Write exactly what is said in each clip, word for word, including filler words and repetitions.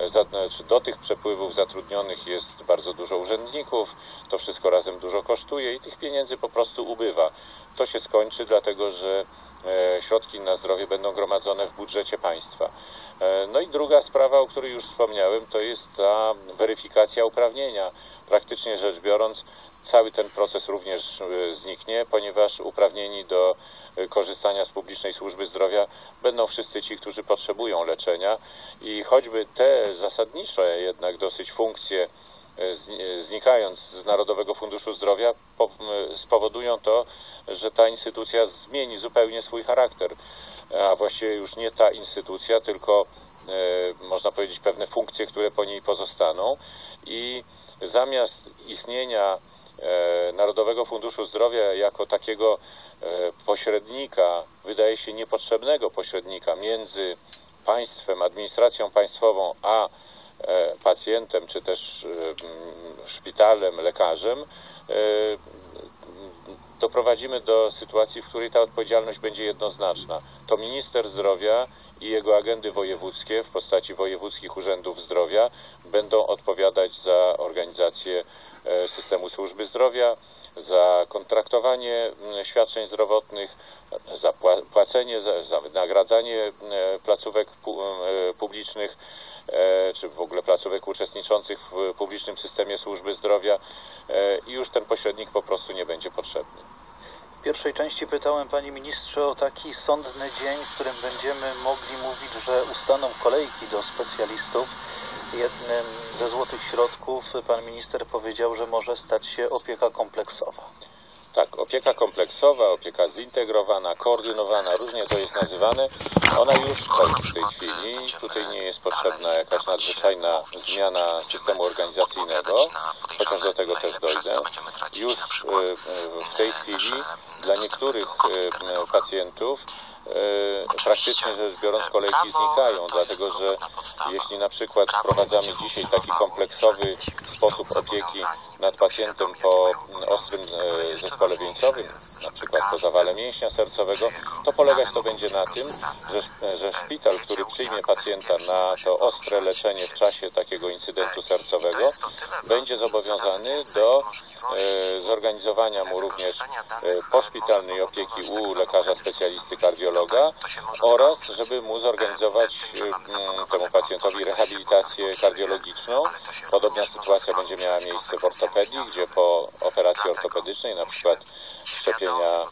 do tych przepływów zatrudnionych jest bardzo dużo urzędników, to wszystko razem dużo kosztuje i tych pieniędzy po prostu ubywa. To się skończy, dlatego że środki na zdrowie będą gromadzone w budżecie państwa. No i druga sprawa, o której już wspomniałem, to jest ta weryfikacja uprawnienia. Praktycznie rzecz biorąc, cały ten proces również zniknie, ponieważ uprawnieni do korzystania z publicznej służby zdrowia będą wszyscy ci, którzy potrzebują leczenia i choćby te zasadnicze jednak dosyć funkcje, znikając z Narodowego Funduszu Zdrowia, spowodują to, że ta instytucja zmieni zupełnie swój charakter, a właściwie już nie ta instytucja, tylko można powiedzieć pewne funkcje, które po niej pozostaną i zamiast istnienia Narodowego Funduszu Zdrowia jako takiego pośrednika, wydaje się niepotrzebnego pośrednika między państwem, administracją państwową, a pacjentem, czy też szpitalem, lekarzem, doprowadzimy do sytuacji, w której ta odpowiedzialność będzie jednoznaczna. To minister zdrowia i jego agendy wojewódzkie w postaci wojewódzkich urzędów zdrowia będą odpowiadać za organizację systemu służby zdrowia, za kontraktowanie świadczeń zdrowotnych, za płacenie, za wynagradzanie placówek publicznych, czy w ogóle placówek uczestniczących w publicznym systemie służby zdrowia i już ten pośrednik po prostu nie będzie potrzebny. W pierwszej części pytałem, panie ministrze, o taki sądny dzień, w którym będziemy mogli mówić, że ustaną kolejki do specjalistów. Jednym ze złotych środków pan minister powiedział, że może stać się opieka kompleksowa. Tak, opieka kompleksowa, opieka zintegrowana, koordynowana, różnie to jest nazywane. Ona już jest w tej chwili. Tutaj nie jest potrzebna jakaś nadzwyczajna zmiana systemu organizacyjnego, chociaż do tego też dojdę. Już w tej chwili dla niektórych pacjentów praktycznie rzecz biorąc kolejki znikają, dlatego że jeśli na przykład wprowadzamy dzisiaj taki kompleksowy sposób opieki nad pacjentem po ostrym zespole wieńcowym, na przykład po zawale mięśnia sercowego, to polegać to będzie na tym, że, że szpital, który przyjmie pacjenta na to ostre leczenie w czasie takiego incydentu sercowego, będzie zobowiązany do e, zorganizowania mu również e, poszpitalnej opieki u lekarza specjalisty kardiologa oraz żeby mu zorganizować e, temu pacjentowi rehabilitację kardiologiczną. Podobna sytuacja będzie miała miejsce w ortopedii, gdzie po operacji ortopedycznej, na przykład szczepienia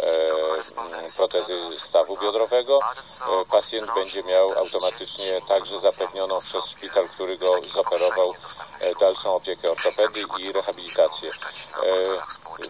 e, protezy stawu biodrowego, e, pacjent będzie miał automatycznie także zapewnioną przez szpital, który go zoperował, e, dalszą opiekę ortopedii i rehabilitację. E,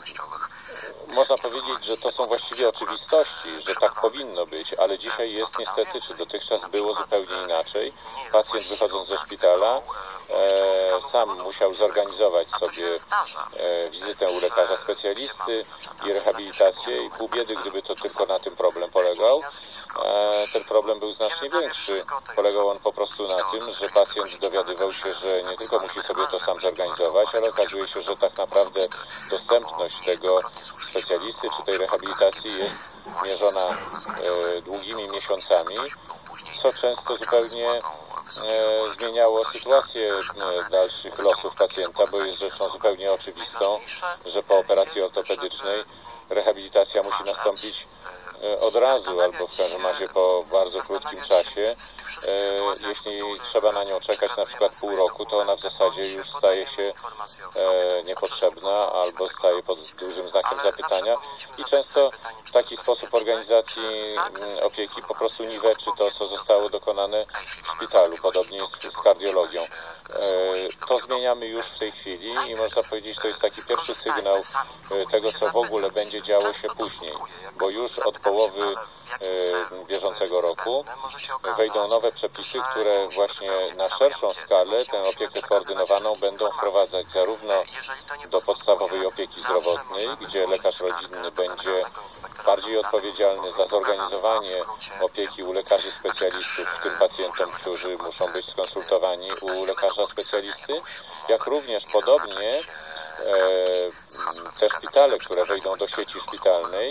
Można powiedzieć, że to są właściwie oczywistości, że tak powinno być, ale dzisiaj jest niestety, czy dotychczas było zupełnie inaczej. Pacjent wychodząc ze szpitala e, sam musiał zorganizować sobie e, wizytę u lekarza specjalisty i rehabilitację i pół biedy, gdyby to tylko na tym problem polegał. E, ten problem był znacznie większy. Polegał on po prostu na tym, że pacjent dowiadywał się, że nie tylko musi sobie to sam zorganizować, ale okazuje się, że tak naprawdę dostępność tego specjalisty czy tej rehabilitacji jest mierzona e, długimi miesiącami, co często zupełnie e, zmieniało sytuację e, dalszych losów pacjenta, bo jest rzeczą zupełnie oczywistą, że po operacji ortopedycznej rehabilitacja musi nastąpić od razu, albo w każdym razie po bardzo krótkim czasie. E, jeśli trzeba na nią czekać na przykład pół roku, to ona w zasadzie już staje się e, niepotrzebna albo staje pod dużym znakiem zapytania i często taki sposób organizacji opieki po prostu niweczy to, co zostało dokonane w szpitalu. Podobnie jest z kardiologią. E, to zmieniamy już w tej chwili i można powiedzieć, to jest taki pierwszy sygnał tego, co w ogóle będzie działo się później, bo już od połowy e, bieżącego roku wejdą nowe przepisy, które właśnie na szerszą skalę tę opiekę koordynowaną będą wprowadzać zarówno do podstawowej opieki zdrowotnej, gdzie lekarz rodzinny będzie bardziej odpowiedzialny za zorganizowanie opieki u lekarzy specjalistów, tym pacjentom, którzy muszą być skonsultowani u lekarza specjalisty, jak również podobnie te szpitale, które wejdą do sieci szpitalnej,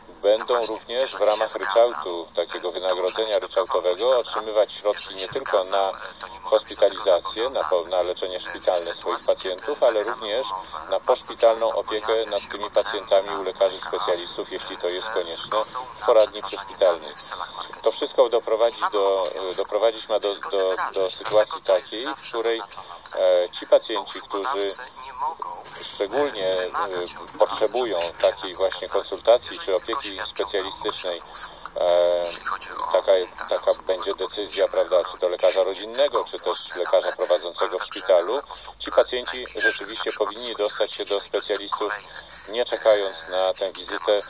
będą również w ramach ryczałtu, takiego wynagrodzenia ryczałtowego, otrzymywać środki nie tylko na hospitalizację, na, na leczenie szpitalne swoich pacjentów, ale również na poszpitalną opiekę nad tymi pacjentami u lekarzy specjalistów, jeśli to jest konieczne, w poradni przyszpitalnej. To wszystko doprowadzi, do, doprowadzić ma do, do, do sytuacji takiej, w której e, ci pacjenci, którzy szczególnie e, potrzebują takiej właśnie konsultacji czy opieki specjalistycznej, e, taka, taka będzie decyzja, prawda, czy to lekarza rodzinnego, czy też lekarza prowadzącego w szpitalu, ci pacjenci rzeczywiście powinni dostać się do specjalistów, nie czekając na tę wizytę e,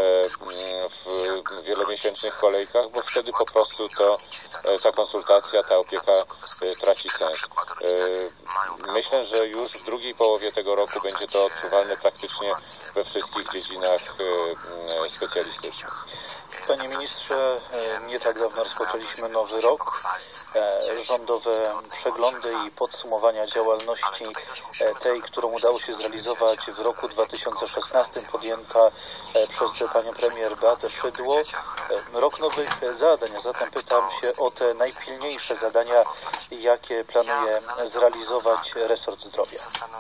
w wielomiesięcznych kolejkach, bo wtedy po prostu to e, ta konsultacja, ta opieka e, traci sens. E, myślę, że już w drugiej połowie tego roku będzie to odczuwalne praktycznie we wszystkich dziedzinach e, specjalistycznych. Panie ministrze, nie tak dawno rozpoczęliśmy nowy rok. Rządowe przeglądy i podsumowania działalności tej, którą udało się zrealizować w roku dwa tysiące szesnastym, podjęta przez panią premier Beatę Szydło. Rok nowych zadań, a zatem pytam się o te najpilniejsze zadania, jakie planuje zrealizować resort zdrowia.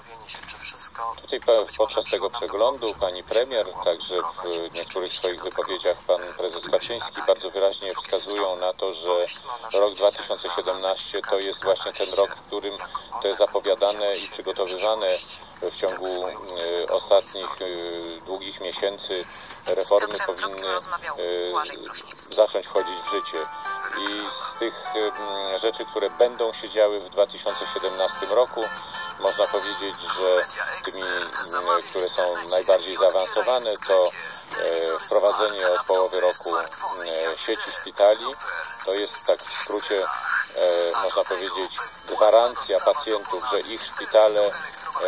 Tutaj podczas tego przeglądu pani premier, także w niektórych swoich wypowiedziach pan prezes Kaczyński bardzo wyraźnie wskazują na to, że rok dwa tysiące siedemnasty to jest właśnie ten rok, w którym te zapowiadane i przygotowywane w ciągu y, ostatnich y, długich miesięcy reformy powinny y, zacząć wchodzić w życie. I z tych y, rzeczy, które będą się działy w dwa tysiące siedemnastym roku, można powiedzieć, że tymi, y, które są najbardziej zaawansowane, to y, wprowadzenie od połowy roku y, sieci szpitali. To jest tak w skrócie, y, można powiedzieć, gwarancja pacjentów, że ich szpitale y,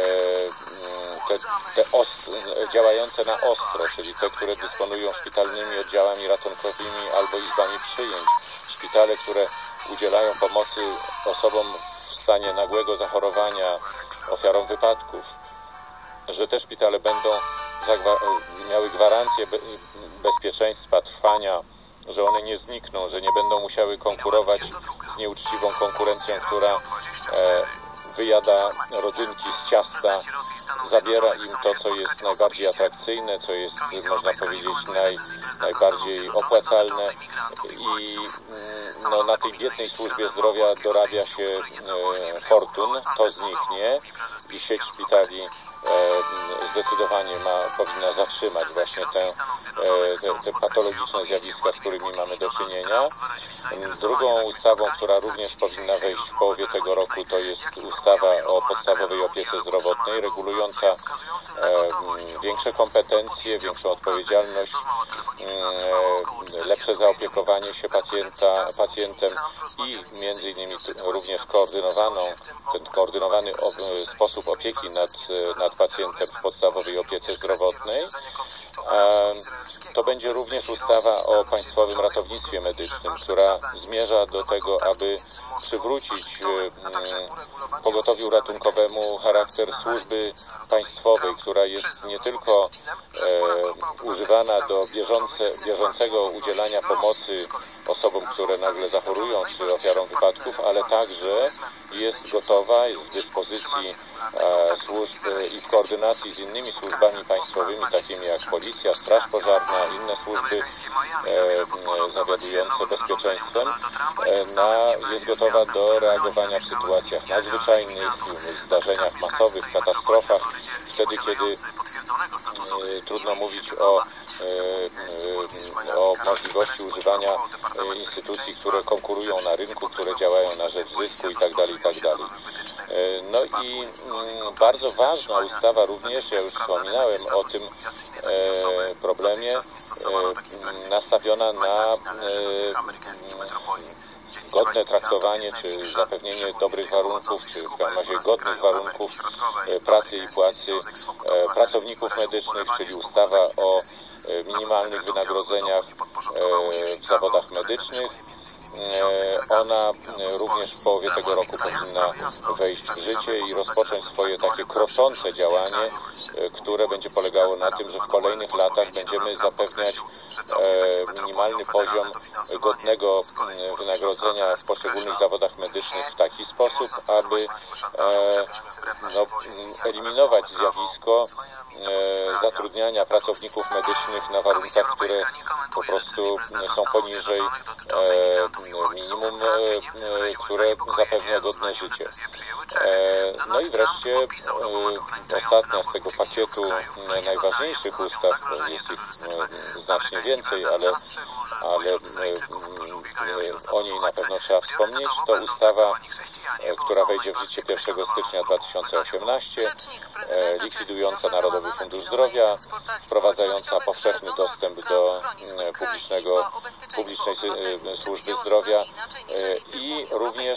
te, te ostro, działające na ostro, czyli te, które dysponują szpitalnymi oddziałami ratunkowymi albo izbami przyjęć, szpitale, które udzielają pomocy osobom w stanie nagłego zachorowania, ofiarom wypadków, że te szpitale będą miały gwarancję be bezpieczeństwa, trwania, że one nie znikną, że nie będą musiały konkurować z nieuczciwą konkurencją, która e, wyjada rodzynki z ciasta, zabiera im to, co jest najbardziej atrakcyjne, co jest, można powiedzieć, naj, najbardziej opłacalne i no, na tej biednej służbie zdrowia dorabia się e, fortun, to zniknie i sieć szpitali e, zdecydowanie ma, powinna zatrzymać właśnie te, e, te, te patologiczne zjawiska, z którymi mamy do czynienia. Drugą ustawą, która również powinna wejść w połowie tego roku, to jest ustawa o podstawowej opiece zdrowotnej, regulująca e, większe kompetencje, większą odpowiedzialność, e, lepsze zaopiekowanie się pacjenta, pacjentem i między innymi również koordynowaną, ten koordynowany op, sposób opieki nad, nad pacjentem w podstawowej opiece zdrowotnej. E, to będzie również ustawa o Państwowym Ratownictwie Medycznym, która zmierza do tego, aby przywrócić e, pogotowiu ratunkowemu charakter służby państwowej, która jest nie tylko e, używana do bieżące, bieżącego udzielania pomocy osobom, które nagle zachorują, czy ofiarom wypadków, ale także jest gotowa, jest w dyspozycji e, służb i w koordynacji z innymi służbami państwowymi, takimi jak Policja, Straż Pożarna, inne służby e, zawiadujące bezpieczeństwem, e, na, jest gotowa do reagowania w sytuacjach nadzwyczajnych, w zdarzeniach masowych, katastrofach, wtedy, kiedy e, trudno mówić o, e, e, o możliwości używania e, instytucji, które konkurują na rynku, które działają na rzecz zysku itd. itd. E, no i m, bardzo ważna ustawa również, ja już wspominałem o tym e, problemie, e, nastawiona na e, godne traktowanie, czy zapewnienie dobrych warunków, czy w każdym razie godnych warunków pracy i płacy pracowników medycznych, czyli ustawa o minimalnych wynagrodzeniach w zawodach medycznych. Ona również w połowie tego roku powinna wejść w życie i rozpocząć swoje takie kroczące działanie, które będzie polegało na tym, że w kolejnych latach będziemy zapewniać minimalny poziom godnego wynagrodzenia w poszczególnych zawodach medycznych w taki sposób, aby no, eliminować zjawisko zatrudniania pracowników medycznych na warunkach, które po prostu są poniżej minimum, które zapewnia godne życie. No i wreszcie ostatnia z tego pakietu najważniejszych ustaw, bo jest ich znacznie więcej, ale, ale o niej na pewno trzeba wspomnieć, to ustawa, która wejdzie w życie pierwszego stycznia dwa tysiące osiemnastego, likwidująca Narodowy Fundusz Zdrowia, wprowadzająca powszechny dostęp do publicznego, publicznej służby zdrowia i również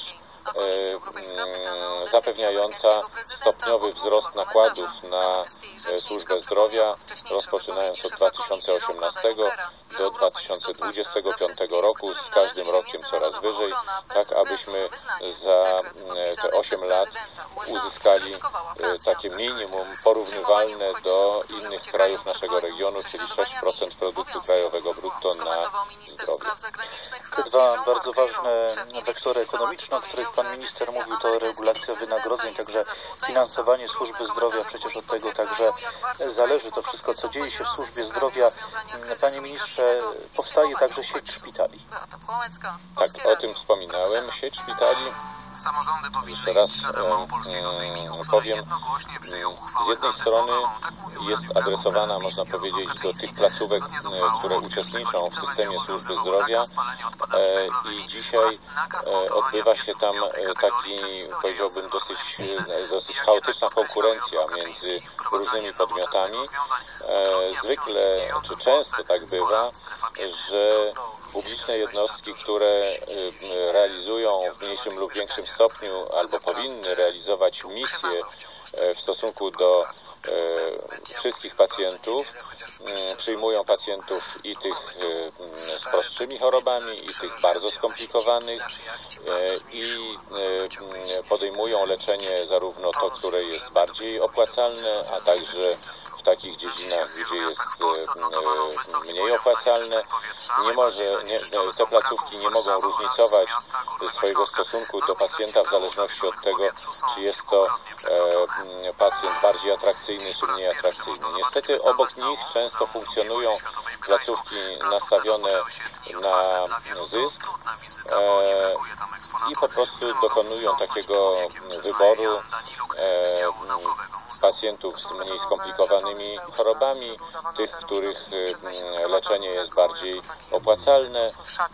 zapewniająca stopniowy wzrost nakładów na służbę zdrowia, rozpoczynając od dwa tysiące osiemnastego do dwa tysiące dwudziestego piątego roku, z każdym rokiem coraz wyżej, tak abyśmy za te osiem lat uzyskali takie minimum porównywalne do innych krajów naszego regionu, czyli sześć procent produktu krajowego brutto na zdrowie. Te dwa bardzo ważne wektory ekonomiczne, o których Pan Minister mówił, to regulacja wynagrodzeń, także finansowanie służby zdrowia, przecież od tego także zależy to wszystko, co dzieje się w służbie zdrowia. Panie Ministrze, powstaje także sieć szpitali. Tak, o tym wspominałem. Sieć szpitali, jeszcze raz e, powiem, z jednej strony jest adresowana, można powiedzieć, do tych placówek, które uczestniczą w systemie służby zdrowia e, i dzisiaj e, odbywa się tam taki, powiedziałbym, dosyć, dosyć chaotyczna konkurencja między różnymi podmiotami. E, zwykle, czy często tak bywa, że publiczne jednostki, które realizują w mniejszym lub większym stopniu albo powinny realizować misję w stosunku do wszystkich pacjentów, przyjmują pacjentów i tych z prostszymi chorobami, i tych bardzo skomplikowanych i podejmują leczenie zarówno to, które jest bardziej opłacalne, a także w takich dziedzinach, gdzie jest mniej opłacalne. Nie może, nie, te placówki nie mogą różnicować swojego stosunku do pacjenta w zależności od tego, czy jest to e, pacjent bardziej atrakcyjny, czy mniej atrakcyjny. Niestety obok nich często funkcjonują placówki nastawione na zysk e, i po prostu dokonują takiego wyboru e, pacjentów z mniej skomplikowanymi chorobami, tych, których leczenie jest bardziej opłacalne.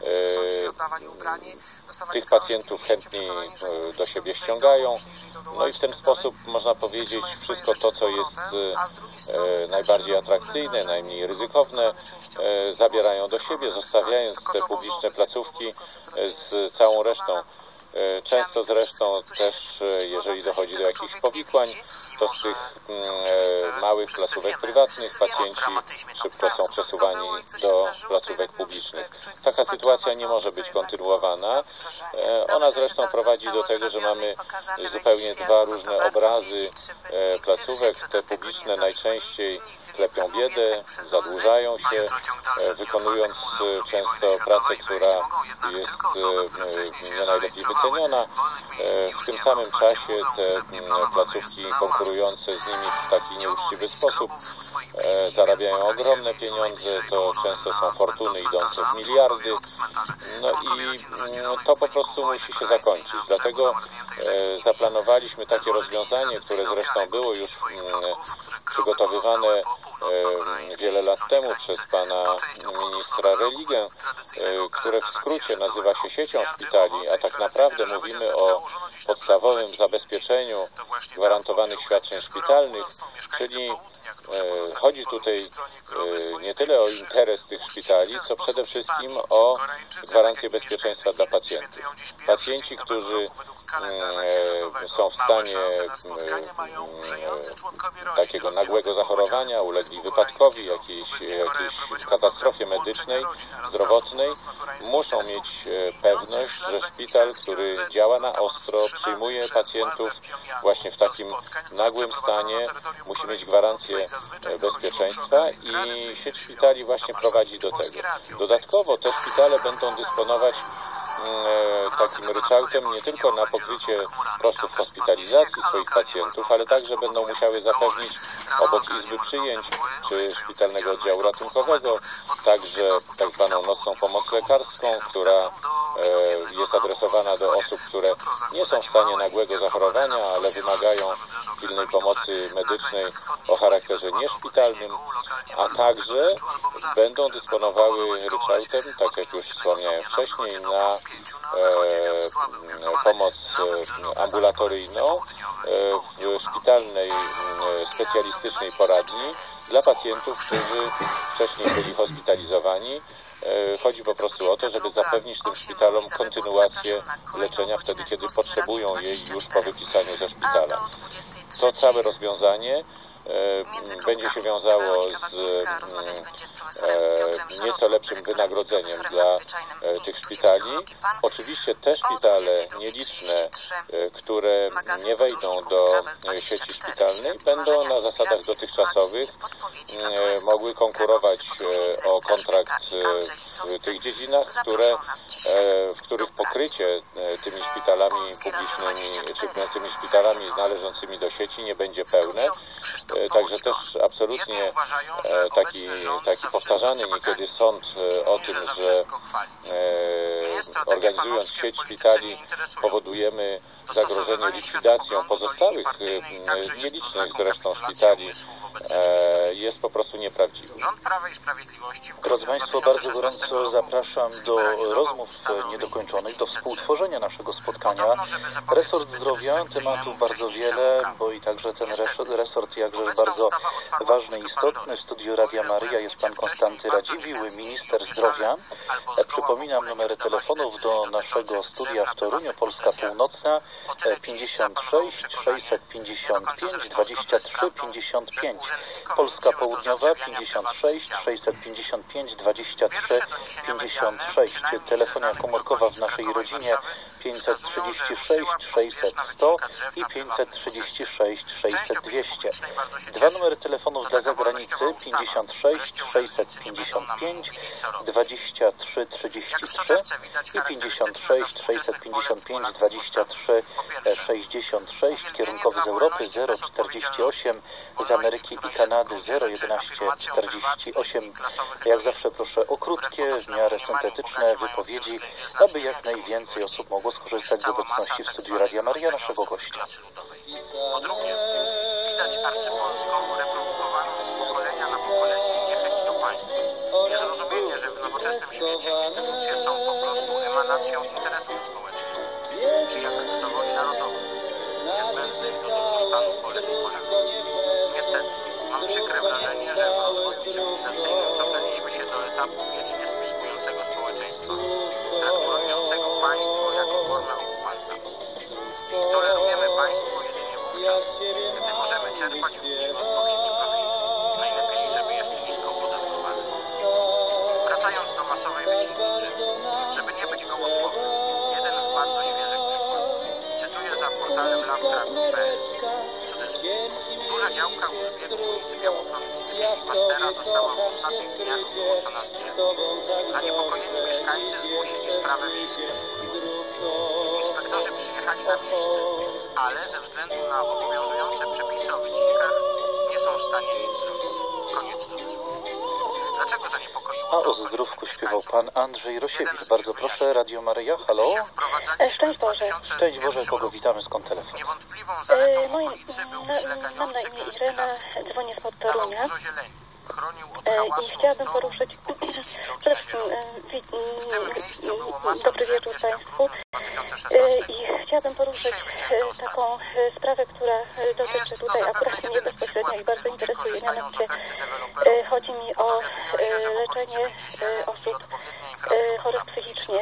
Tych pacjentów chętniej do siebie ściągają. No i w ten sposób można powiedzieć, wszystko to, co jest najbardziej atrakcyjne, najmniej ryzykowne, zabierają do siebie, zostawiając te publiczne placówki z całą resztą. Często zresztą też, jeżeli dochodzi do jakichś powikłań, to z tych e, małych placówek prywatnych pacjenci szybko są przesuwani do placówek publicznych. Taka sytuacja nie może być kontynuowana. E, ona zresztą prowadzi do tego, że mamy zupełnie dwa różne obrazy e, placówek. Te publiczne najczęściej klepią biedę, zadłużają się, wykonując często pracę, która jest nie najlepiej wyceniona. W tym samym czasie te placówki konkurujące z nimi w taki nieuczciwy sposób zarabiają ogromne pieniądze, to często są fortuny idące w miliardy. No i to po prostu musi się zakończyć. Dlatego zaplanowaliśmy takie rozwiązanie, które zresztą było już przygotowywane wiele lat temu przez pana ministra Religę, które w skrócie nazywa się siecią szpitali, a tak naprawdę mówimy o podstawowym zabezpieczeniu gwarantowanych świadczeń szpitalnych, czyli chodzi tutaj nie tyle o interes tych szpitali, co przede wszystkim o gwarancję bezpieczeństwa dla pacjentów. Pacjenci, którzy są w stanie takiego nagłego zachorowania, ulegli wypadkowi, jakiejś, jakiejś katastrofie medycznej, zdrowotnej, muszą mieć pewność, że szpital, który działa na ostro, przyjmuje pacjentów właśnie w takim nagłym stanie, musi mieć gwarancję bezpieczeństwa i sieć szpitali właśnie prowadzi do tego. Dodatkowo te szpitale będą dysponować takim ryczałtem nie tylko na pokrycie kosztów hospitalizacji swoich pacjentów, ale także będą musiały zapewnić obok izby przyjęć czy szpitalnego oddziału ratunkowego także tak zwaną nocną pomoc lekarską, która jest adresowana do osób, które nie są w stanie nagłego zachorowania, ale wymagają pilnej pomocy medycznej o charakterze nieszpitalnym, a także będą dysponowały ryczałtem, tak jak już wspomniałem wcześniej, na e, pomoc ambulatoryjną w szpitalnej specjalistycznej poradni dla pacjentów, którzy wcześniej byli hospitalizowani. Chodzi po prostu o to, żeby zapewnić tym szpitalom kontynuację leczenia wtedy, kiedy potrzebują jej już po wypisaniu ze szpitala. To całe rozwiązanie będzie się wiązało z e, nieco lepszym wynagrodzeniem dla e, tych szpitali. Oczywiście te szpitale nieliczne, e, które nie wejdą do e, sieci szpitalnej, będą na zasadach dotychczasowych e, mogły konkurować e, o kontrakt e, w tych dziedzinach, które, e, w których pokrycie e, tymi szpitalami publicznymi, czy tymi szpitalami należącymi do sieci nie będzie pełne. Także też absolutnie taki, taki powtarzany niekiedy sąd o tym, że organizując sieć szpitali powodujemy zagrożenie likwidacją pozostałych, nielicznych zresztą szpitali, jest po prostu nieprawdziwy. Drodzy Państwo, bardzo gorąco zapraszam do rozmów niedokończonych, do współtworzenia naszego spotkania. Resort zdrowia, tematów bardzo wiele, bo i także ten resort jakże bardzo ważny i istotny. W studiu Radia Maryja jest pan Konstanty Radziwiłł, minister zdrowia. Przypominam numery telefonów do naszego studia w Toruniu, Polska Północna, pięćdziesiąt sześć sześćset pięćdziesiąt pięć dwadzieścia trzy pięćdziesiąt pięć, Polska Południowa pięćdziesiąt sześć sześćset pięćdziesiąt pięć dwadzieścia trzy pięćdziesiąt sześć, telefonia komórkowa w naszej rodzinie pięćset trzydzieści sześć sześćset sto i pięćset trzydzieści sześć sześćset dwieście. Dwa numery telefonów dla zagranicy pięćdziesiąt sześć sześćset pięćdziesiąt pięć dwadzieścia trzy trzydzieści trzy i pięćdziesiąt sześć sześćset pięćdziesiąt pięć dwadzieścia trzy sześćdziesiąt sześć, kierunkowy z Europy zero czterdzieści osiem, z Ameryki i Kanady zero jedenaście czterdzieści osiem. Jak zawsze proszę o krótkie, w miarę syntetyczne wypowiedzi, aby jak najwięcej osób mogło skorzystać z obecności w studiu Radia Maryja naszego gościa. Po drugie, widać arcypolską, reprodukowaną z pokolenia na pokolenie niechęć do państwa. Niezrozumienie, że w nowoczesnym świecie instytucje są po prostu emanacją interesów społecznych, czy jak kto woli narodowych, niezbędnych do dobrostanu Polek i Polaków. Niestety, mam przykre wrażenie, że w rozwoju cywilizacyjnym cofnęliśmy się do etapu wiecznie spiskującego społeczeństwa, traktującego państwo jako formę okupanta. I tolerujemy państwo jedynie wówczas, gdy możemy czerpać od niego odpowiednie profity, najlepiej, żeby jeszcze nisko opodatkowane. Wracając do masowej wycinki drzew, żeby nie być gołosłownym, jeden z bardzo świeżych przykładów. Cytuję za portalem lovecraft kropka p l. Cudzysłów. Duża działka u zbiegu ulicy Białoprądnickiej i Pastera została w ostatnich dniach wyłączona z drzew. Zaniepokojeni mieszkańcy zgłosili sprawę miejskim służbom. Inspektorzy przyjechali na miejsce, ale ze względu na obowiązujące przepisy o wycinkach nie są w stanie nic zrobić. Koniec cudzysłów. Dlaczego zaniepokoiło A to o zdrówku śpiewał pan Andrzej Rosiewicz. Bardzo proszę, Radio Maryja, halo? Szczęść Boże. Szczęść Boże, kogo witamy, skąd telefon? Niewątpliwą zaletą E, moim, okolicy był na, przylegający mam na imię gęsty Irena, las. dzwonię spod Dawał Torunia dużo zieleni. Chronił od e, hałasu, i chciałabym od poruszyć torów, pobliskiej drogi przede na wszystkim zielony. e, wi, W tym miejscu było m, masę dobry drzew wieczór jeszcze w Państwu grudniu dwa tysiące e, szesnastego. i chciałabym poruszyć Dzisiaj wycięto e, ostatnie. taką e, sprawę, która e, Nie dotyczy jest to tutaj zapewne akurat mnie jedyny bezpośrednio przykład, i bardzo gdy ludzie interesuje, korzystają z mianowicie oferty deweloperów. e, chodzi mi o Dowiadują się, że e, w okolicy leczenie będzie zieleń e, i osób odpowiednia e, infrastruktura chorych publiczna. psychicznie.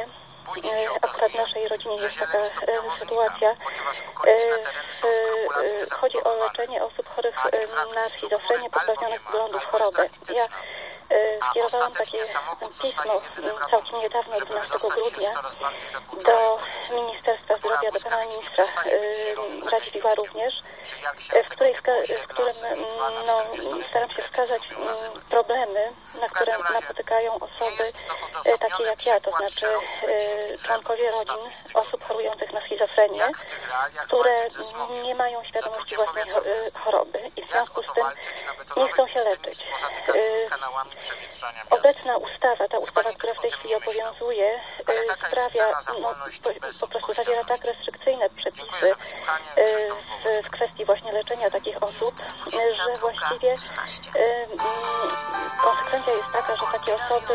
Później się e, okazuje, akurat w naszej rodzinie że jest taka zieleń e, stopniowo sytuacja. znika, ponieważ okoliczne tereny są E, skrupulatnie e, Chodzi o zabudowane. leczenie osób chorych A e, infrakt na struktury schizofrenię albo pozbawionych nie ma, względów albo jest choroby. Ja rachityczna. e, A skierowałam ostatecznie takie samochód zostaje pismo jedynym całkiem ratunkiem, niedawno, żeby dwunastego wydostać się grudnia, z coraz bardziej do zakłóconej Ministerstwa która Zdrowia, do pana błyskawicznie ministra przestaje być zielonym e, Radziwiłła zagajnikiem. również, Czy jak się e, w, tego której typu wska- w osiedla którym z dwa na no, czterdziestoletnie staram się kredyty wskazać lubią mm, nazywać? problemy, na W które każdym razie napotykają nie osoby jest to e, odosobniony takie jak ja, to przykład znaczy szerokich wycinki e, drzew członkowie w rodzin ostatnich tygodniach. osób chorujących na schizofrenię, Jak w tych realiach które walczyć ze smogiem? nie mają świadomości Zatruciem własnej powietrza w cho- miastach? choroby i w Jak związku o z to tym walczyć na nie betonowej chcą się pustyni leczyć. z pozatykanymi E, kanałami przewietrzania miast? Obecna ustawa, ta ustawa, nikt która w o tej tym chwili nie myślał. obowiązuje, Ale e, taka jest sprawia, cena za no, wolność po, bez po prostu zawiera tak odpowiedzialności. restrykcyjne Dziękuję przepisy za wysłuchanie. e, Krzysztof Wołodzki. w, w kwestii właśnie leczenia takich osób, e, że właściwie e, mm, konsekwencja jest taka, że takie osoby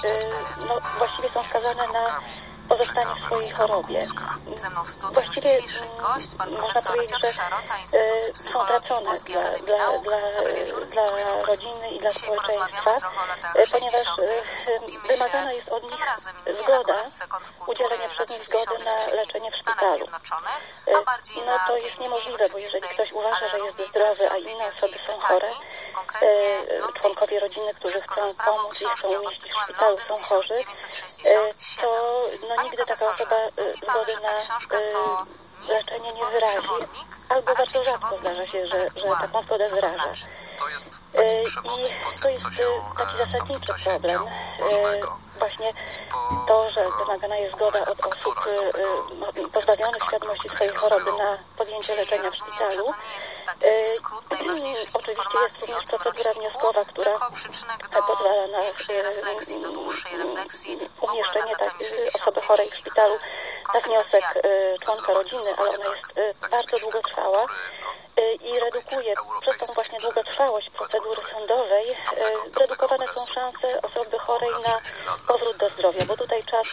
e, no, właściwie są skazane na pozostanie w swojej chorobie. Ze mną w studiu Właściwie dzisiejszy gość, pan można profesor powiedzieć, Piotr że Szarota, e, Instytut są Psychologii tracone Polskiej dla, Akademii dla, Nauk. dla, Dobry wieczór. dla rodziny i dla Dzisiaj porozmawiamy społeczeństwa, trochę o latach e, ponieważ sześćdziesiątych. e, Skupimy wymagana się jest od tym nich razem nie na zgoda, kolebce kontrkultury udzielenie lat przez nich zgody sześćdziesiątych, na czyli leczenie w w Stanach szpitalu. Zjednoczonych, E, a bardziej No na to tej jest mniej niemożliwe, bo jeżeli oczywistej, ktoś uważa, ale że jest równie zdrowy, a interesującej inne Wielkiej osoby są Brytanii, chore, konkretnie e, Londynie. członkowie rodziny, którzy Wszystko za chcą sprawą pomóc i chcą książki pod umieścić w tytułem szpitalu, Londyn są chorzy, tysiąc dziewięćset e, sześćdziesiąt siedem. to no, Panie nigdy taka profesorze, osoba e, mówi pan, zgody że na ta książka e, to nie jest leczenie nie typowy wyrazi, przewodnik, albo a raczej bardzo rzadko przewodnik zdarza się, że, że intelektualny. taką zgodę Co to wyraża. znaczy? To jest E, taki I przewodnik po to tym, jest co e, się taki e, w tamtym zasadniczy czasie problem. działo E, ważnego. Właśnie Bo to, że w wymagana jest zgoda od osób aktorach e, tego no, filmu pozbawionych spektaklu, świadomości który swojej się choroby rozgrywał na podjęcie Czyli leczenia w rozumiem, że szpitalu. to nie jest taki E, skrót najważniejszych Oczywiście jest informacji również o tym procedura roczniku, wnioskowa, która tylko przyczynek do pozwala na większej e, refleksji, do dłuższej refleksji w ogóle umieszczenie nad tak, latami osoby sześćdziesiątymi chorej w i ich szpitalu na wniosek konsekwencjami. e, członka rodziny, ale ona jest e, bardzo długotrwała e, i redukuje przez tą właśnie długotrwałość procedury sądowej, e, zredukowane są szanse osoby chorej na powrót do zdrowia, bo tutaj czas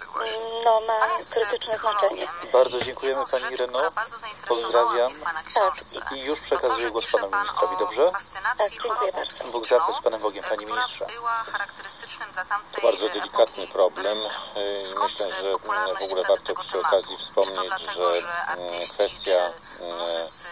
mm, no, ma Pan jest krytyczne psychologiem znaczenie. i Bardzo dziękujemy jedną z pani rzeczy, Ireno. która bardzo zainteresowała Pozdrawiam. mnie w pana Tak, książce, i już to to, przekazuję że głos pisze panu pan ministrowi, o dobrze? fascynacji Tak, dziękuję chorobą bardzo. psychiczną, Bóg zapłać z Panem Bogiem, pani która ministrze. była charakterystycznym dla tamtej Bardzo delikatny epoki problem. rysem. Yy, Skąd Myślę, że popularność w ogóle wtedy warto tego przy tematu? okazji Czy to wspomnieć, dlatego, że że artyści kwestia czy yy, muzycy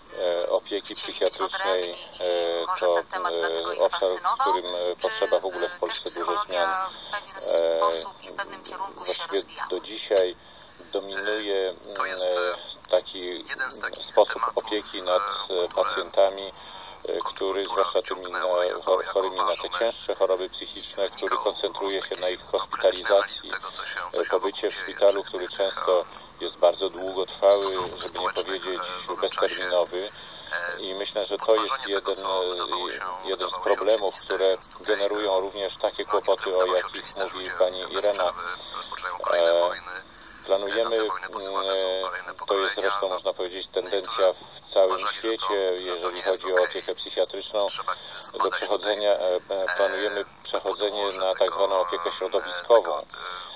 e, opieki chcieli być psychiatrycznej odrębni i e, może to ten temat dlatego e, ich obszar, w fascynował? którym e, Czy potrzeba w ogóle w e, też Polsce dużo zmian. psychologia w pewien E, sposób i w pewnym kierunku się Właściwie rozwijała? do dzisiaj dominuje To jest, e, taki jeden z takich sposób tematów, opieki nad e, e, pacjentami, e, który zwłaszcza tymi na, chor- chorymi na te cięższe choroby psychiczne, który koncentruje się na ich hospitalizacji, tego, co się, e, co się pobycie w dzieje, szpitalu, czy który tych, często jest bardzo długotrwały, stosunków żeby nie społecznych, powiedzieć e, w owym czasie, bezterminowy. e, I myślę, że to podważanie jest tego, jeden, co wydawało się- jeden z wydawało się problemów, oczywiste, które więc tutaj, generują również takie no, niektóre kłopoty, o wydawało się jakich oczywiste, że mówi ludzie pani bez Irena. przerwy rozpoczynają kolejne E, wojny. Planujemy, Wojny posyłane są kolejne to jest pokolenia. zresztą można powiedzieć tendencja Niektórzy w całym uważali, że to- świecie, że to jeżeli nie jest chodzi o okej. opiekę psychiatryczną, Trzeba do zbadać przechodzenia, e, e, planujemy przechodzenie podłoże na tak tego, zwaną opiekę e, środowiskową. tego,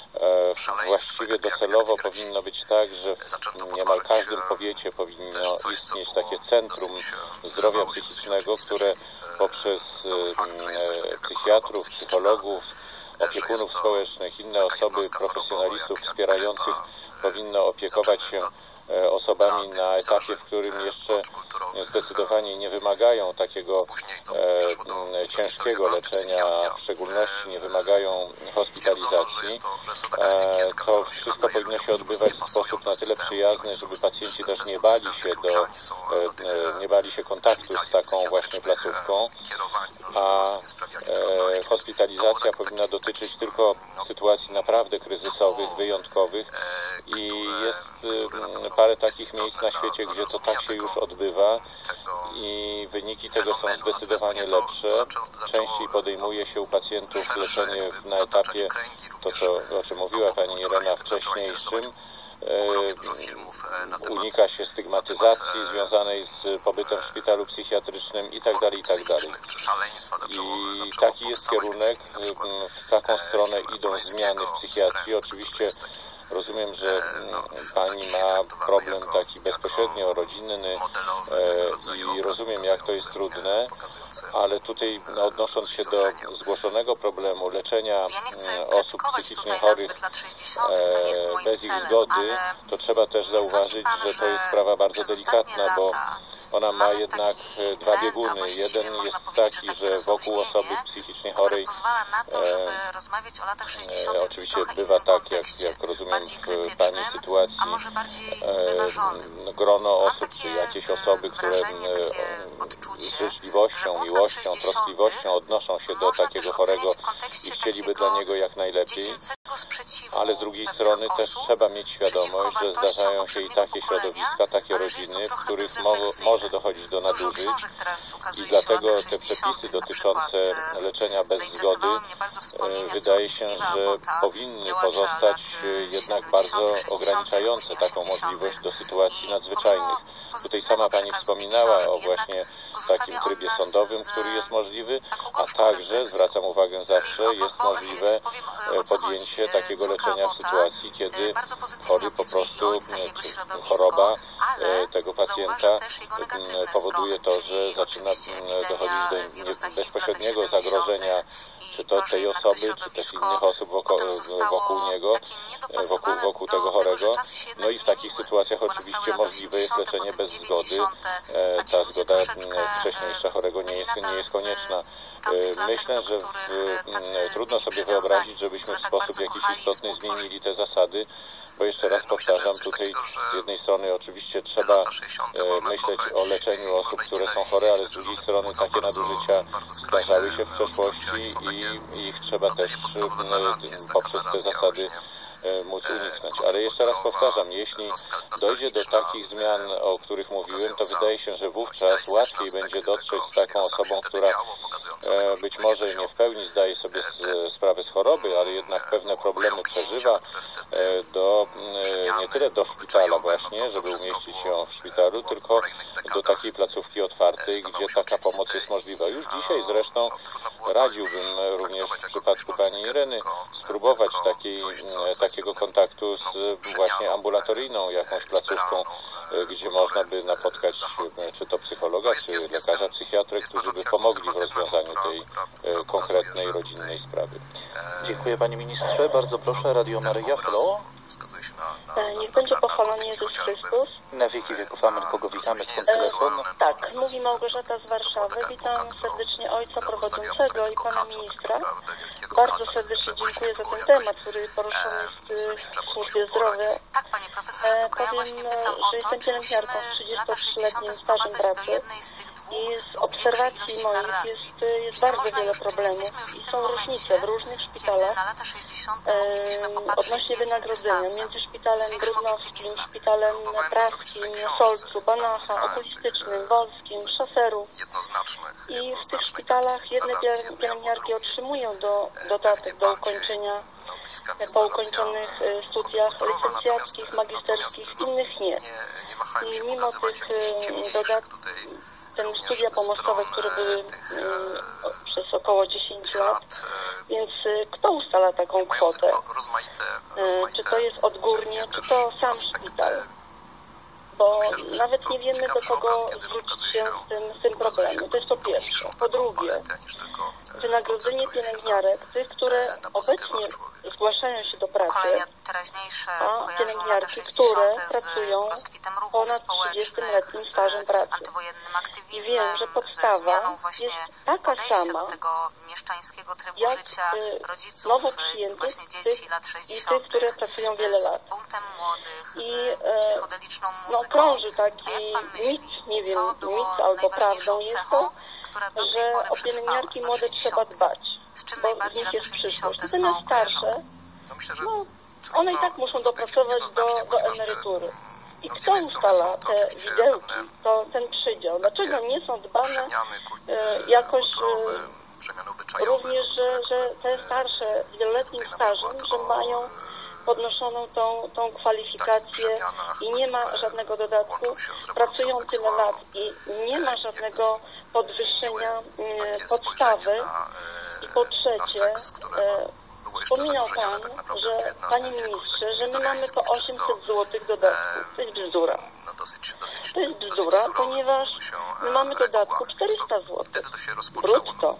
E, szaleństwa, Właściwie tak jak docelowo stwierdzili. powinno być tak, że Zaczęto w niemal podważać, każdym e, powiecie powinno też coś, co istnieć było takie centrum dosyć, e, zdrowia wydawało się dosyć psychicznego, oczywiste, które czyli, e, poprzez sam fakt, że jest coś takiego e, jak psychiatrów, choroba psychiczna, psychologów, że opiekunów jest to społecznych, inne taka osoby, jednostka chorobowa, profesjonalistów jak- jak wspierających grypa, e, powinno opiekować się e, osobami dla na tych etapie, pisarzy, w którym e, jeszcze kontrkulturowych, zdecydowanie nie wymagają takiego Później to e, przeszło do- do ciężkiego historii leczenia, antypsychiatria. w szczególności nie E, wymagają Stwierdzono, że hospitalizacji. jest to, że jest to taka E, etykietka, To którą się wszystko nadaje powinno ludziom, się którzy odbywać nie w pasują sposób do na tyle systemu, przyjazny, którzy żeby są- pacjenci że też system- nie bali system się do, wykluczani są e, do tych, e, nie bali się kontaktu z szpitali taką właśnie psychiatrycznych, placówką. e, kierowani, no, żeby po A prostu nie sprawiali e, trudności. hospitalizacja To było tak- powinna taki- dotyczyć taki, tylko no, sytuacji naprawdę kryzysowych, tło, wyjątkowych e, i które- jest które na e, pewno parę jest takich istotne miejsc na dla- świecie, dla gdzie to zrozumienia tak się już tego- odbywa tego i wyniki tego są fenomenu. zdecydowanie Natomiast mnie to- to lepsze. zaczęło- zaczęło, Częściej podejmuje się u pacjentów szersze leczenie jakby na zataczać etapie, kręgi to również co, o czym mówiła obok pani kultury, Irena, które zaczęła interesować wcześniejszym. ogromnie dużo filmów e, na temat Unika się stygmatyzacji temat, e, związanej z pobytem w szpitalu psychiatrycznym i tak dalej, i tak dalej. psychicznych czy szaleństwa zaczęło, I zaczęło taki jest powstawać kierunek, na przykład w taką e, stronę filmy idą Polańskiego, zmiany w psychiatrii. Wstręt, Oczywiście który jest taki Rozumiem, że pani ma problem taki bezpośrednio rodzinny i rozumiem, jak to jest trudne, ale tutaj no, odnosząc się do zgłoszonego problemu leczenia osób psychicznie chorych bez ich zgody, to trzeba też zauważyć, że to jest sprawa bardzo delikatna, bo ona ma jednak dwa bieguny. Jeden jest taki, że wokół osoby psychicznie chorej e, oczywiście bywa tak, jak, jak rozumiem w pani sytuacji, e, grono osób, czy jakieś osoby, które z życzliwością, miłością, troskliwością odnoszą się do takiego chorego i chcieliby dla niego jak najlepiej, ale z drugiej strony też trzeba mieć świadomość, że zdarzają się i takie środowiska, takie rodziny, w których mo może dochodzić do nadużyć i dlatego te przepisy dotyczące leczenia bez zgody wydaje się, że powinny pozostać jednak bardzo ograniczające taką możliwość do sytuacji nadzwyczajnych. Tutaj sama pani wspominała o właśnie takim trybie sądowym, który jest możliwy, a także, zwracam uwagę zawsze, jest możliwe podjęcie takiego leczenia w sytuacji, kiedy chory po prostu, czy choroba tego pacjenta powoduje to, że zaczyna dochodzić do bezpośredniego zagrożenia, czy to tej osoby, czy też innych osób wokół, wokół niego, wokół, wokół tego chorego. No i w takich sytuacjach oczywiście możliwe jest leczenie bez zgody. Ta zgoda wcześniejsza chorego nie jest, nie jest konieczna. Myślę, że w, trudno sobie wyobrazić, żebyśmy w sposób jakiś istotny zmienili te zasady, bo jeszcze raz powtarzam, tutaj z jednej strony oczywiście trzeba myśleć o leczeniu osób, które są chore, ale z drugiej strony takie nadużycia zdarzały się w przeszłości i ich trzeba też poprzez te zasady móc uniknąć. Ale jeszcze raz powtarzam, jeśli dojdzie do takich zmian, o których mówiłem, to wydaje się, że wówczas łatwiej będzie dotrzeć z taką osobą, która być może nie w pełni zdaje sobie sprawę z choroby, ale jednak pewne problemy przeżywa, do, nie tyle do szpitala właśnie, żeby umieścić ją w szpitalu, tylko do takiej placówki otwartej, gdzie taka pomoc jest możliwa. Już dzisiaj zresztą radziłbym również w przypadku pani Ireny spróbować takiej, takiego kontaktu z właśnie ambulatoryjną jakąś placówką, gdzie można by napotkać czy to psychologa, czy lekarza psychiatrę, którzy by pomogli w rozwiązaniu tej konkretnej rodzinnej sprawy. Dziękuję panie ministrze. Bardzo proszę, Radio Maryja. Halo. Niech będzie pochwalony Jezus Chrystus. Na wieki wieków. Amen. Kogo witamy? Skąd telefon? Tak, mówi Małgorzata z Warszawy. Witam serdecznie ojca prowadzącego i pana ministra. Bardzo serdecznie dziękuję za ten temat, który poruszony jest w służbie zdrowia. Tak, panie profesorze, tylko ja właśnie pytam o to, czy musimy w lata sześćdziesiąte sprowadzać do jednej z tych dwóch I z obserwacji moich jest, jest bardzo wiele problemów i są różnice w różnych szpitalach odnośnie wynagrodzenia między szpitalem Brudnowskim, szpitalem Praskim, Solcu, Banacha, Okulistycznym, Wolskim, Szaserów. I w tych szpitalach jedne pielęgniarki otrzymują do, dodatek do ukończenia po ukończonych studiach licencjackich, magisterskich, innych nie. I mimo tych dodatków, ten studia pomostowe, które były przez około dziesięć lat, więc kto ustala taką kwotę? Czy to jest odgórnie, czy to sam szpital? Bo nawet nie wiemy, do kogo zwrócić się z tym, z tym problemem. To jest po pierwsze. Po drugie, wynagrodzenie pielęgniarek, tych, które obecnie zgłaszają się do pracy, a pielęgniarki, które pracują ponad trzydziestoletnim stażem pracy. I wiem, że podstawa jest taka sama, jak nowo przyjętych tych, i tych, które pracują wiele lat. I e, no, krąży taki mit, nie wiem, mit albo prawdą jest to, że o pielęgniarki młode trzeba dbać, bo z nich jest przyszłość. Natomiast starsze, no, one i tak muszą dopracować do, do emerytury. I kto ustala te widełki, to ten przydział? Dlaczego nie są dbane e, jakoś e, również, że, że te starsze z wieloletnim stażem, że mają podnoszoną tą, tą kwalifikację i nie ma żadnego dodatku, pracują tyle lat i nie ma żadnego podwyższenia e, podstawy. I po trzecie, e, Wspominał Pan, że, Panie Ministrze, że my mamy po osiemset złotych dodatków. To jest bzdura. To jest bzdura, ponieważ my mamy dodatku czterysta złotych brutto.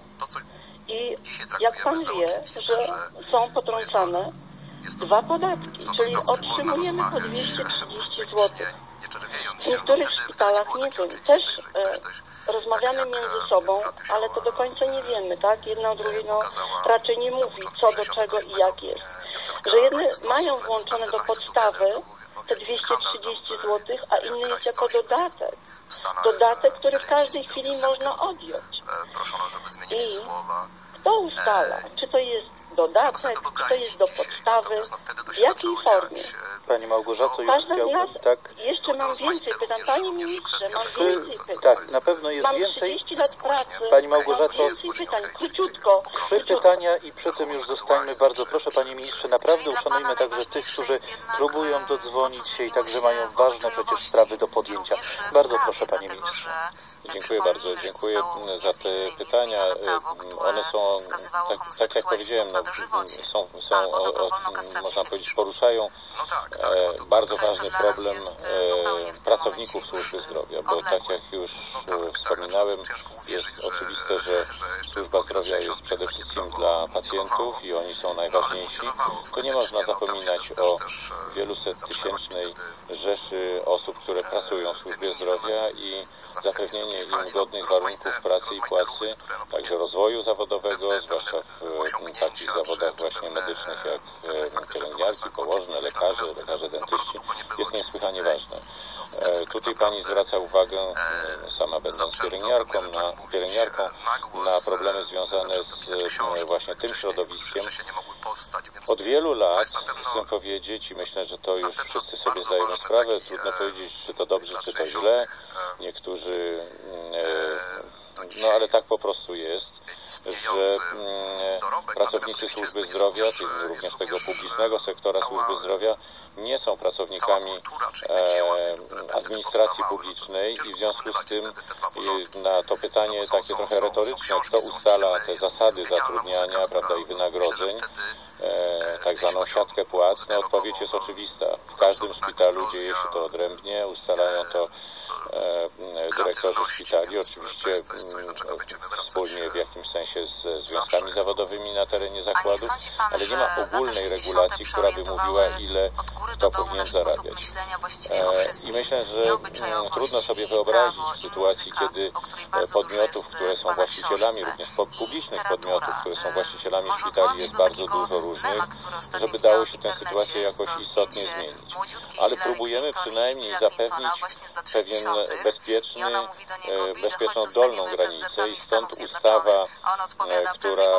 I jak Pan wie, że są potrącane dwa podatki, czyli otrzymujemy po dwieście trzydzieści złotych. W niektórych szpitalach nie wiem, też e, rozmawiamy między sobą, ale to do końca nie wiemy, tak? Jedna o drugiej no, raczej nie mówi, co do czego i jak jest. Że jedne mają włączone do podstawy te dwieście trzydzieści złotych, a inny jest jako dodatek. Dodatek, który w każdej chwili można odjąć. I kto ustala, czy to jest dodatek, czy to jest do podstawy, w jakiej formie? Pani Małgorzato, już Każda z nas, chciałbym, tak? jeszcze mam więcej pytań. Panie Ministrze, mam więcej pytań. Tak, na pewno jest Mam więcej. trzydzieści lat pracy, Pani Małgorzato, mam więcej pytań, króciutko. Trzy pytania i przy tym już zostańmy. Bardzo proszę, Panie Ministrze, naprawdę uszanujmy także tych, którzy próbują dodzwonić się i także mają ważne przecież sprawy do podjęcia. Bardzo proszę, Panie Ministrze. Dziękuję bardzo. Dziękuję za te pytania. One są, tak, tak jak powiedziałem, no, są, są o, o, można powiedzieć, poruszają e, bardzo ważny problem e, pracowników służby zdrowia, bo tak jak już e, wspominałem, jest oczywiste, że służba zdrowia jest przede wszystkim dla pacjentów i oni są najważniejsi. To nie można zapominać o wieluset tysięcznej rzeszy osób, które pracują w służbie zdrowia i zapewnienie im godnych warunków pracy i płacy, także rozwoju zawodowego, zwłaszcza w takich zawodach właśnie medycznych jak pielęgniarki, położne, lekarze, lekarze dentyści, jest niesłychanie ważne. Tutaj Pani zwraca uwagę, sama będąc pielęgniarką, na, pielęgniarką, na problemy związane z właśnie tym środowiskiem. Od wielu lat, chcę powiedzieć, i myślę, że to już wszyscy sobie zdajemy sprawę, trudno powiedzieć, czy to dobrze, czy to źle. Niektórzy, no ale tak po prostu jest, że pracownicy służby zdrowia, również tego publicznego sektora służby zdrowia, nie są pracownikami e, administracji publicznej i w związku z tym na to pytanie takie trochę retoryczne, kto ustala te zasady zatrudniania, prawda, i wynagrodzeń, e, tak zwaną siatkę płac, no odpowiedź jest oczywista. W każdym szpitalu dzieje się to odrębnie, ustalają to e, dyrektorzy szpitali, oczywiście wspólnie w jakimś sensie z związkami zawodowymi na terenie zakładów, ale nie ma ogólnej regulacji, która by mówiła, ile to powinien zarabiać. E, I myślę, że m, trudno sobie wyobrazić sytuacji, kiedy podmiotów, które są właścicielami, również publicznych podmiotów, które są właścicielami szpitali, jest bardzo dużo różnych, żeby dało się tę sytuację jakoś istotnie zmienić. Ale próbujemy przynajmniej zapewnić pewien bezpieczny, bezpieczną dolną granicę i stąd ustawa, która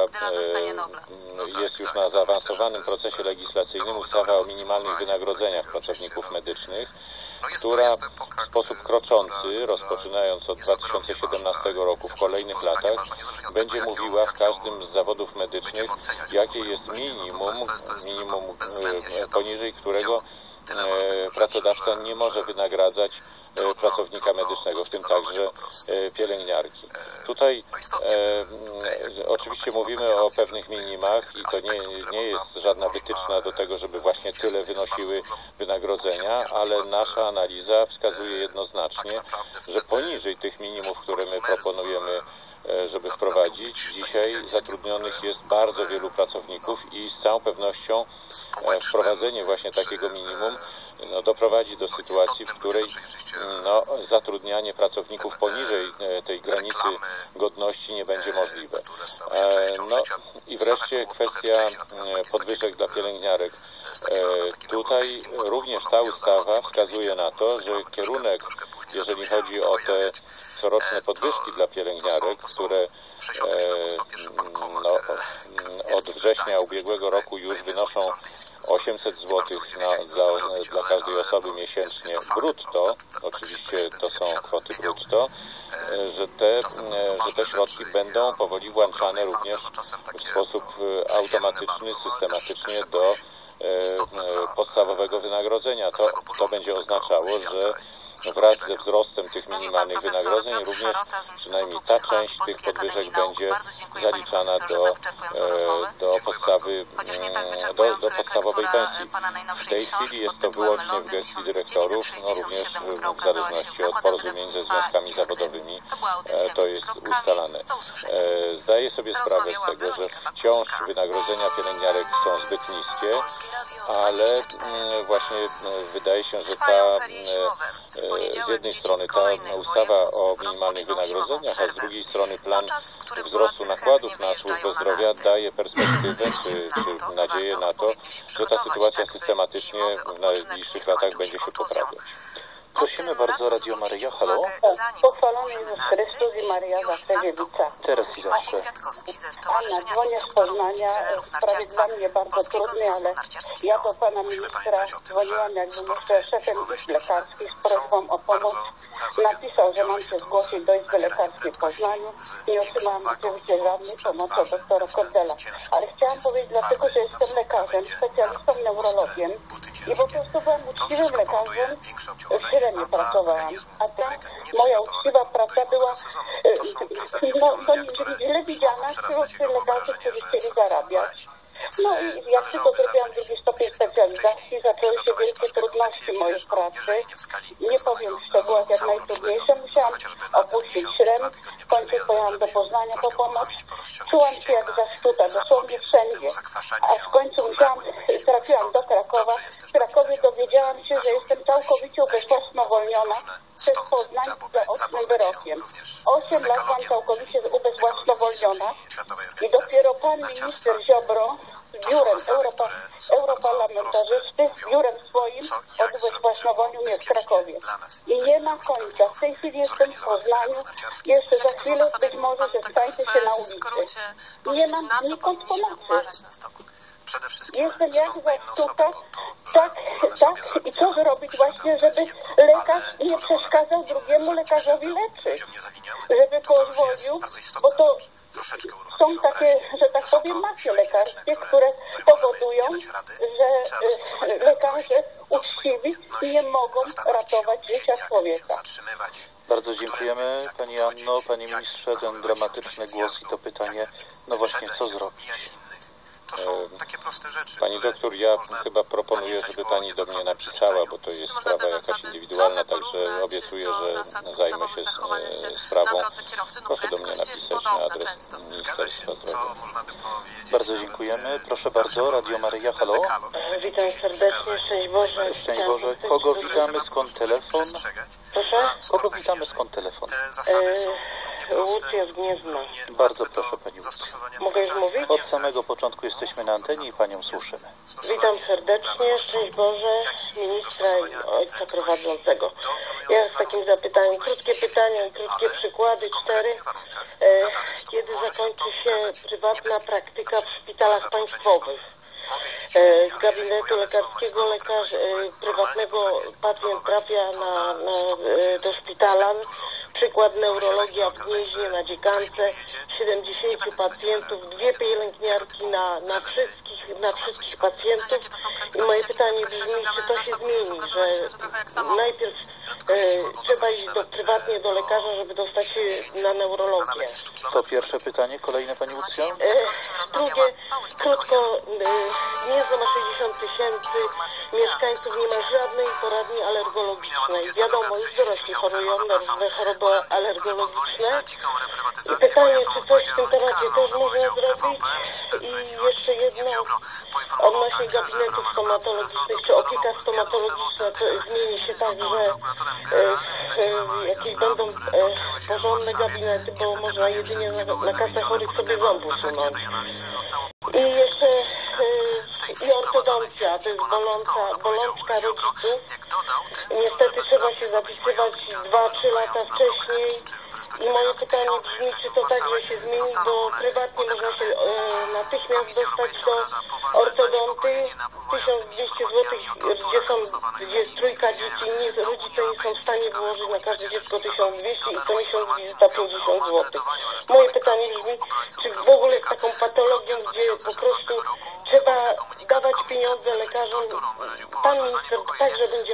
jest już na zaawansowanym procesie legislacyjnym, ustawa o minimalnych wynagrodzeniach pracowników medycznych, która w sposób kroczący, rozpoczynając od dwa tysiące siedemnastego roku w kolejnych latach, będzie mówiła w każdym z zawodów medycznych, jakie jest minimum, minimum poniżej którego pracodawca nie może wynagradzać pracownika medycznego, w tym także pielęgniarki. Tutaj e, oczywiście mówimy o pewnych minimach i to nie, nie jest żadna wytyczna do tego, żeby właśnie tyle wynosiły wynagrodzenia, ale nasza analiza wskazuje jednoznacznie, że poniżej tych minimów, które my proponujemy, żeby wprowadzić, dzisiaj zatrudnionych jest bardzo wielu pracowników i z całą pewnością wprowadzenie właśnie takiego minimum no, doprowadzi do sytuacji, w której no, zatrudnianie pracowników poniżej tej granicy godności nie będzie możliwe. No i wreszcie kwestia podwyżek dla pielęgniarek. Tutaj również ta ustawa wskazuje na to, że kierunek, jeżeli chodzi o te coroczne podwyżki dla pielęgniarek, które no, od września ubiegłego roku już wynoszą osiemset złotych na, dla, dla każdej osoby miesięcznie brutto, oczywiście to są kwoty brutto, że te, że te środki będą powoli włączane również w sposób automatyczny, systematycznie do podstawowego wynagrodzenia. To, to będzie oznaczało, że wraz ze wzrostem tych minimalnych wynagrodzeń również przynajmniej ta część tych podwyżek będzie zaliczana do, do podstawy, do, do podstawowej pensji. W tej chwili jest to wyłącznie w gestii dyrektorów, no również w zależności od porozumień ze związkami zawodowymi to jest ustalane. Zdaję sobie sprawę z tego, że wciąż wynagrodzenia pielęgniarek są zbyt niskie, ale właśnie wydaje się, że ta z jednej strony ta ustawa o minimalnych wynagrodzeniach, a z drugiej strony plan wzrostu nakładów na służbę zdrowia daje perspektywę czy, czy nadzieję na to, że ta sytuacja systematycznie w najbliższych latach będzie się poprawiać. Prosimy bardzo, Radio Maryja, halo. Pochwalony Jezus Chrystus i Maria zawsze dziewica. Teraz i zawsze. Anna, dzwonię z Poznania. Sprawie dla mnie bardzo trudny, ale ja do pana ministra dzwoniłam, jakbym jeszcze szefem izb lekarskich z prośbą o pomoc. Napisał, że mam się zgłosić do Izby Lekarskiej w Poznaniu. Nie otrzymałam oczywiście żadnej pomocy od doktora Kordela. Ale chciałam powiedzieć dlatego, że jestem lekarzem, specjalistą neurologiem i po prostu byłam uczciwym lekarzem, tyle nie pracowałam. A ta moja uczciwa praca była no, no, źle widziana wśród lekarzy, którzy chcieli zarabiać. No i jak tylko zrobiłam drugi stopień specjalizacji, zaczęły się wielkie trudności mojej pracy. Nie powiem w szczegółach jak najtrudniejsze. Musiałam opuścić Śrem, w końcu pojechałam do Poznania po pomoc. Czułam się jak zaszczuta, dosłownie wszędzie. A w końcu musiałam, trafiłam do Krakowa. W Krakowie dowiedziałam się, że jestem całkowicie ubezwłasnowolniona przez Poznań za ostrym wyrokiem. Osiem lat byłam całkowicie ubezwłasnowolniona i dopiero pan minister Ziobro z biurem Europa, europarlamentarzysty, z biurem swoim odbezwłasnowolnił mnie w Krakowie. I nie ma końca. W tej chwili jestem w Poznaniu. Jeszcze za chwilę być może, że stajcie się na ulicy. Nie mam nikąd pomocy. Jestem jak zaszczuta, tak, tak, i co zrobić właśnie, żeby lekarz nie przeszkadzał drugiemu lekarzowi leczyć, żeby pozwolił, bo to są takie, że tak powiem, mafie lekarskie, które powodują, że lekarze uczciwi nie mogą ratować życia człowieka. Bardzo dziękujemy Pani Anno, Panie Ministrze, ten dramatyczny głos i to pytanie, no właśnie, co zrobić? To są takie proste rzeczy. Pani doktor, ja chyba proponuję, żeby Pani do mnie napisała, bo to jest sprawa jakaś indywidualna, także obiecuję, że zajmę się sprawą. Proszę do mnie napisać na adres Ministerstwa Zdrowia. Bardzo dziękujemy. Proszę bardzo, Radio Maryja, halo. Witam serdecznie, szczęść Boże. Szczęść Boże. Kogo witamy, skąd telefon? Proszę? Kogo witamy, skąd telefon? E, Łucja z Gniezna. Bardzo proszę Pani Łucja. Mogę już mówić? Od samego początku jesteśmy na antenie i Panią słyszymy. Witam serdecznie, szczęść Boże, ministra i ojca prowadzącego. Ja z takim zapytaniem, krótkie pytania i krótkie przykłady, cztery. E, kiedy zakończy się prywatna praktyka w szpitalach państwowych? E, z gabinetu lekarskiego lekarz e, prywatnego pacjent trafia na, na, e, do szpitala. Przykład neurologia w Gnieźnie na Dziekance, siedemdziesięciu pacjentów, dwie pielęgniarki na, na, wszystkich, na wszystkich pacjentów. I moje pytanie brzmi, czy to się zmieni, że najpierw e, trzeba iść do, prywatnie do lekarza, żeby dostać się na neurologię. To pierwsze pytanie, kolejne Pani Łucja? E, drugie, krótko, e, Gniezno ma sześćdziesiąt tysięcy mieszkańców, nie ma żadnej poradni alergologicznej. Wiadomo, już dorośli chorują na różne choroby alergologiczne. I pytanie, czy coś w tym temacie też można zrobić? I jeszcze jedno odnośnie gabinetów stomatologicznych. Czy opieka stomatologiczna to zmieni się tak, że e, e, jakieś będą e, porządne gabinety, bo można jedynie na, na kasę chorych sobie ząb usunąć. I jeszcze e, i ortodoncja, to jest boląca, bolączka rodziców. Niestety trzeba się zapisywać dwa trzy lata wcześniej. I moje pytanie brzmi, czy to także się zmieni, bo prywatnie można się e, natychmiast dostać do ortodonty. tysiąc dwieście złotych, gdzie są, gdzie jest trójka dzieci, nie, rodzice nie są w stanie wyłożyć na każde dziecko tysiąc dwieście i to miesiąc wizyta pięćdziesiąt złotych. Moje pytanie brzmi, czy w ogóle z taką patologią, gdzie po prostu trzeba dawać pieniądze lekarzom, pan minister także będzie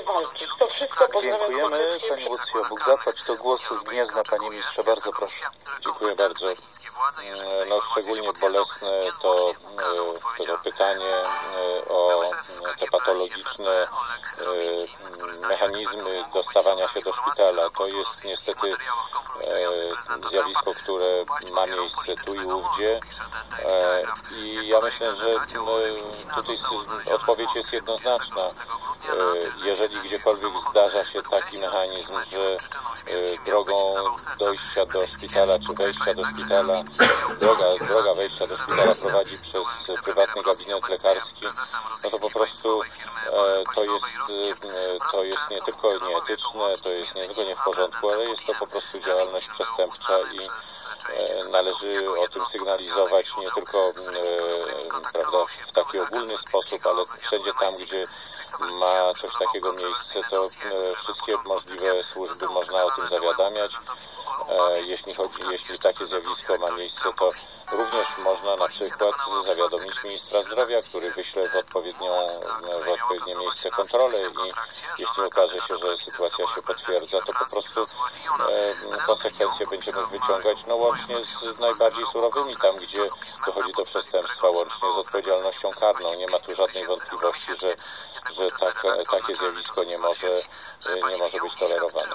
walczyć. To wszystko pozdrawiam. Dziękujemy Pani Łucjo. Bóg zapłać. To głos z Gniezna, Panie Ministrze. Bardzo proszę. Dziękuję bardzo. No, szczególnie bolesne to, to pytanie o te patologiczne mechanizmy dostawania się do szpitala. To jest niestety zjawisko, które ma miejsce tu i ówdzie. I ja myślę, że tutaj odpowiedź jest jednoznaczna. Jeżeli gdziekolwiek zdarza się taki mechanizm, że drogą dojścia do szpitala czy wejścia do szpitala, droga, droga wejścia do szpitala prowadzi przez prywatny gabinet lekarski, no to po prostu to jest, to jest nie tylko nieetyczne, to jest nie tylko nie w porządku, ale jest to po prostu działalność przestępcza i należy o tym sygnalizować nie tylko prawda, w taki ogólny sposób, ale wszędzie tam, gdzie ma coś takiego miejsce, to wszystkie możliwe służby można o tym zawiadamiać. Jeśli chodzi, jeśli takie zjawisko ma miejsce, to również można na przykład zawiadomić ministra zdrowia, który wyśle w, odpowiednią, w odpowiednie miejsce kontrolę i jeśli okaże się, że sytuacja się potwierdza, to po prostu e, konsekwencje będziemy wyciągać no łącznie z najbardziej surowymi, tam gdzie dochodzi do przestępstwa, łącznie z odpowiedzialnością karną. Nie ma tu żadnej wątpliwości, że, że tak, takie zjawisko nie może, nie może być tolerowane.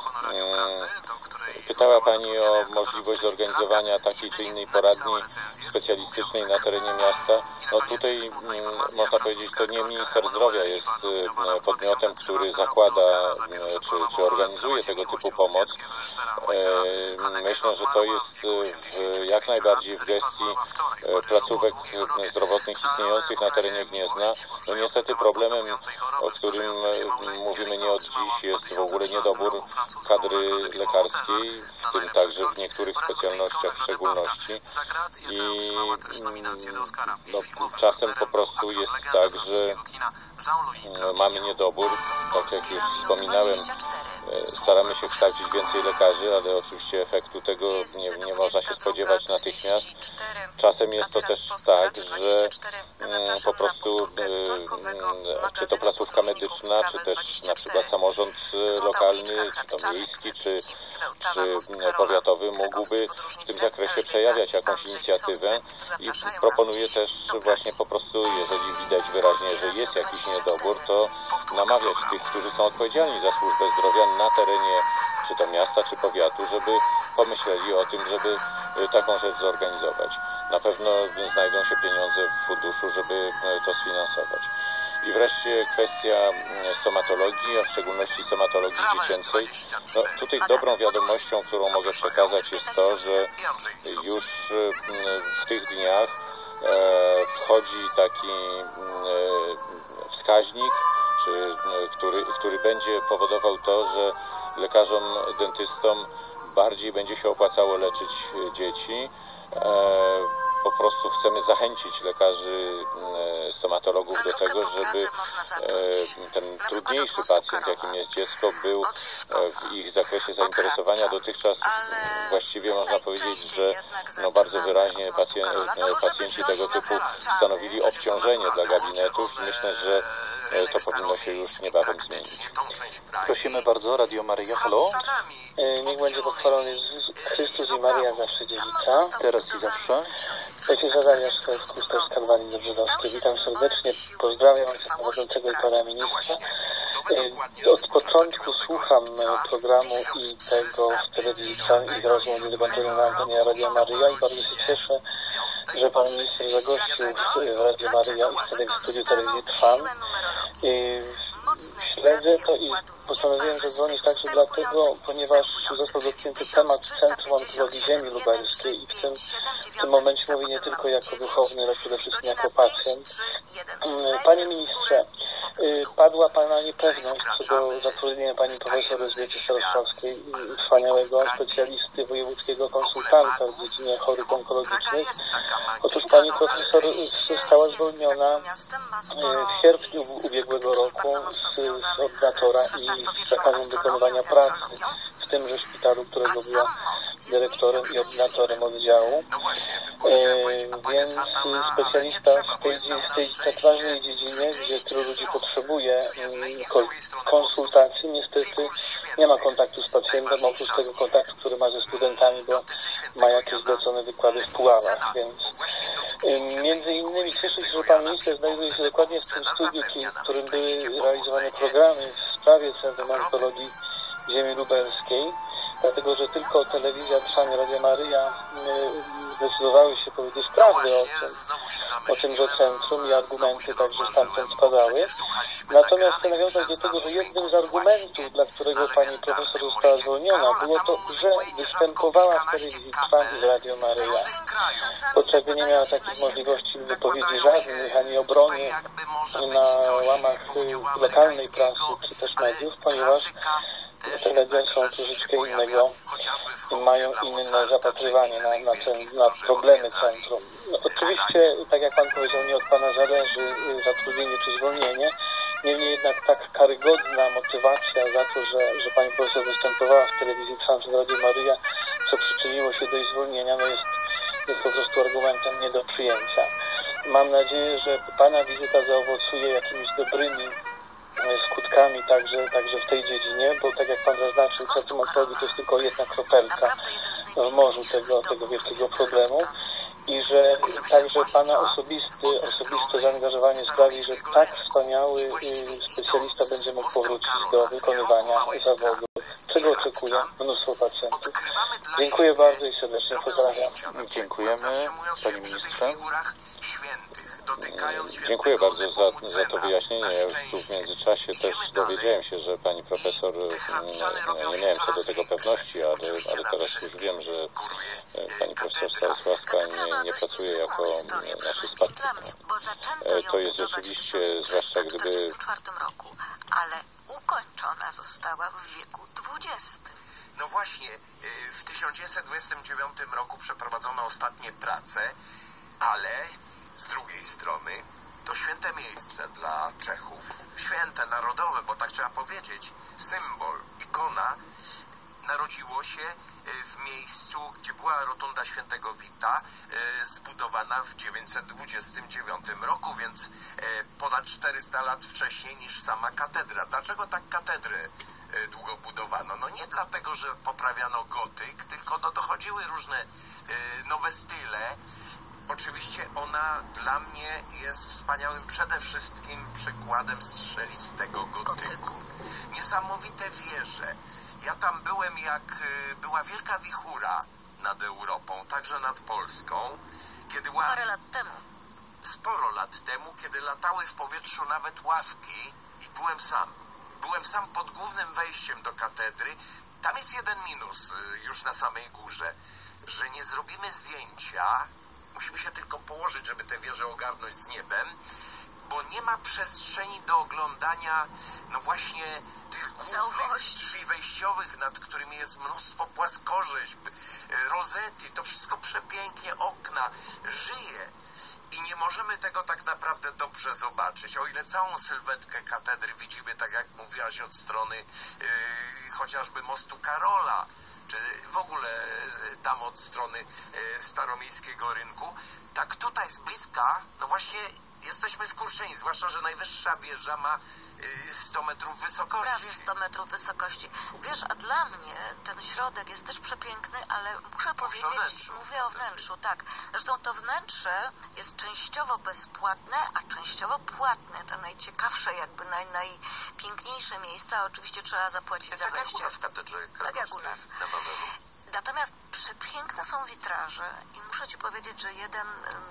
Pytała Pani o możliwość zorganizowania takiej czy innej poradni specjalistycznej na terenie miasta. No tutaj m, można powiedzieć, to nie minister zdrowia jest m, podmiotem, który zakłada m, czy, czy organizuje tego typu pomoc. E, myślę, że to jest w, jak najbardziej w gestii e, placówek zdrowotnych istniejących na terenie Gniezna. No niestety problemem, o którym m, mówimy nie od dziś, jest w ogóle niedobór kadry lekarskiej, w tym także w niektórych specjalnościach w szczególności. I no, czasem po prostu jest tak, że mamy niedobór, tak jak już wspominałem, staramy się kształcić więcej lekarzy, ale oczywiście efektu tego nie, nie można się spodziewać natychmiast. Czasem jest to też tak, że po prostu czy to placówka medyczna, czy też na przykład samorząd lokalny, czy to miejski, czy, czy powiatowy mógłby w tym zakresie przejawiać jakąś inicjatywę i proponuje też właśnie po prostu, jeżeli widać wyraźnie, że jest jakiś niedobór, to namawiać tych, którzy są odpowiedzialni za służbę zdrowia na terenie czy to miasta, czy powiatu, żeby pomyśleli o tym, żeby taką rzecz zorganizować. Na pewno znajdą się pieniądze w funduszu, żeby to sfinansować. I wreszcie kwestia stomatologii, a w szczególności stomatologii dziecięcej. No, tutaj dobrą wiadomością, którą mogę przekazać, jest to, że już w tych dniach wchodzi taki wskaźnik, czy, który, który będzie powodował to, że lekarzom dentystom bardziej będzie się opłacało leczyć dzieci. Po prostu chcemy zachęcić lekarzy stomatologów do tego, żeby ten trudniejszy pacjent, jakim jest dziecko, był w ich zakresie zainteresowania. Dotychczas właściwie można powiedzieć, że no bardzo wyraźnie pacjenci, pacjenci tego typu stanowili obciążenie dla gabinetów. Myślę, że to powinno się już niebawem zmienić. Prosimy bardzo, Radio Maryja, halo. Niech będzie pochwalony Chrystus i Maryja zawsze dziewica. Teraz i zawsze. Takie zadania z Kustos Kalwarii Dobrzydowskiej. Witam serdecznie, pozdrawiam przewodniczącego i pana ministra. Od początku słucham programu i tego w telewizji i rozmów dyskutuję na antenie Radia Maryja i bardzo się cieszę, że pan minister zagościł w Radio Maryja i w studiu telewizji Trwam. Śledzę to i postanowiłem zadzwonić także dlatego, ponieważ został dotknięty temat Centrum Onkologii Ziemi Lubelskiej i w tym, w tym momencie mówię nie tylko jako duchowny, ale przede wszystkim jako pacjent. Panie ministrze, padła pana niepewność co do zatrudnienia pani profesor Elżbiety Starostowskiej, wspaniałego specjalisty, wojewódzkiego konsultanta w dziedzinie chorób onkologicznych. Otóż pani profesor została zwolniona w sierpniu ubiegłego roku z ordynatora i z zakazu wykonywania pracy w w tymże szpitalu, którego była dyrektorem i ordynatorem oddziału. E, więc specjalista w tej, w tej tak ważnej dziedzinie, gdzie tylu ludzi potrzebuje konsultacji, niestety nie ma kontaktu z pacjentem, oprócz tego kontaktu, który ma ze studentami, bo ma jakieś zlecone wykłady w Puławach, więc e, między innymi cieszę się, że pan minister znajduje się dokładnie w tym studiu, w którym były realizowane programy w sprawie Centrum Onkologii Ziemi Lubelskiej, dlatego że tylko telewizja Trwam i Radio Maryja zdecydowały się powiedzieć prawdę o tym, o tymże centrum i argumenty także stamtąd spadały. Natomiast chcę nawiązać do tego, że jednym z argumentów, dla którego pani profesor została zwolniona, było to, że występowała w telewizji Trwam i Radio Maryja. Podczas gdy nie miała takich możliwości wypowiedzi żadnych, ani obrony na łamach lokalnej prasy czy też mediów, ponieważ te media są troszeczkę innego, mają inne zapatrywanie na, na, ten, na problemy centrum. No, oczywiście, tak jak pan powiedział, nie od pana zależy zatrudnienie czy zwolnienie, niemniej jednak tak karygodna motywacja za to, że, że pani profesor występowała w telewizji Trwam w Radio Maryja, co przyczyniło się do jej zwolnienia, no jest, jest po prostu argumentem nie do przyjęcia. Mam nadzieję, że pana wizyta zaowocuje jakimiś dobrymi skutkami także, także w tej dziedzinie, bo tak jak pan zaznaczył, Centrum Onkologii to jest tylko jedna kropelka w morzu tego, tego wielkiego problemu i że także pana osobisty, osobiste zaangażowanie sprawi, że tak wspaniały specjalista będzie mógł powrócić do wykonywania zawodu, czego oczekuje mnóstwo pacjentów. Dziękuję bardzo i serdecznie pozdrawiam. Dziękujemy, panie ministrze. Dziękuję bardzo za, za to wyjaśnienie. Ja już tu w międzyczasie też dowiedziałem się, że pani profesor, nie, nie miałem co do tego pewności, ale, ale teraz już wiem, że pani profesor Starosławska nie, nie pracuje jako nasz spadkobierca. To jest rzeczywiście, zwłaszcza gdyby... ale ukończona została w wieku dwudziestym. No właśnie, w tysiąc dziewięćset dwudziestym dziewiątym roku przeprowadzono ostatnie prace, ale z drugiej strony to święte miejsce dla Czechów, święte, narodowe, bo tak trzeba powiedzieć, symbol, ikona, narodziło się w miejscu, gdzie była rotunda Świętego Wita, zbudowana w tysiąc dziewięćset dwudziestym dziewiątym roku, więc ponad czterysta lat wcześniej niż sama katedra. Dlaczego tak katedrę długo budowano? No nie dlatego, że poprawiano gotyk, tylko no dochodziły różne nowe style. Oczywiście ona dla mnie jest wspaniałym przede wszystkim przykładem strzelistego gotyku. Niesamowite wieże. Ja tam byłem, jak była wielka wichura nad Europą, także nad Polską. Kiedy ła... Parę lat temu. Sporo lat temu, kiedy latały w powietrzu nawet ławki i byłem sam. Byłem sam pod głównym wejściem do katedry. Tam jest jeden minus już na samej górze, że nie zrobimy zdjęcia. Musimy się tylko położyć, żeby te wieże ogarnąć z niebem, bo nie ma przestrzeni do oglądania, no właśnie tych głównych drzwi wejściowych, nad którymi jest mnóstwo płaskorzeźb, rozety, to wszystko przepięknie, okna, żyje. I nie możemy tego tak naprawdę dobrze zobaczyć. O ile całą sylwetkę katedry widzimy, tak jak mówiłaś, od strony yy, chociażby mostu Karola, czy w ogóle tam od strony staromiejskiego rynku, tak tutaj z bliska, no właśnie jesteśmy skurczeni, zwłaszcza, że najwyższa wieża ma sto metrów wysokości. Prawie sto metrów wysokości. Wiesz, a dla mnie ten środek jest też przepiękny, ale muszę powiedzieć, mówię o wnętrzu, tak. Zresztą to wnętrze jest częściowo bezpłatne, a częściowo płatne. To najciekawsze, jakby naj, najpiękniejsze miejsca, oczywiście trzeba zapłacić za wejście. Tak jak u nas w katedrze. Tak jak u nas. Natomiast przepiękne są witraże i muszę ci powiedzieć, że jeden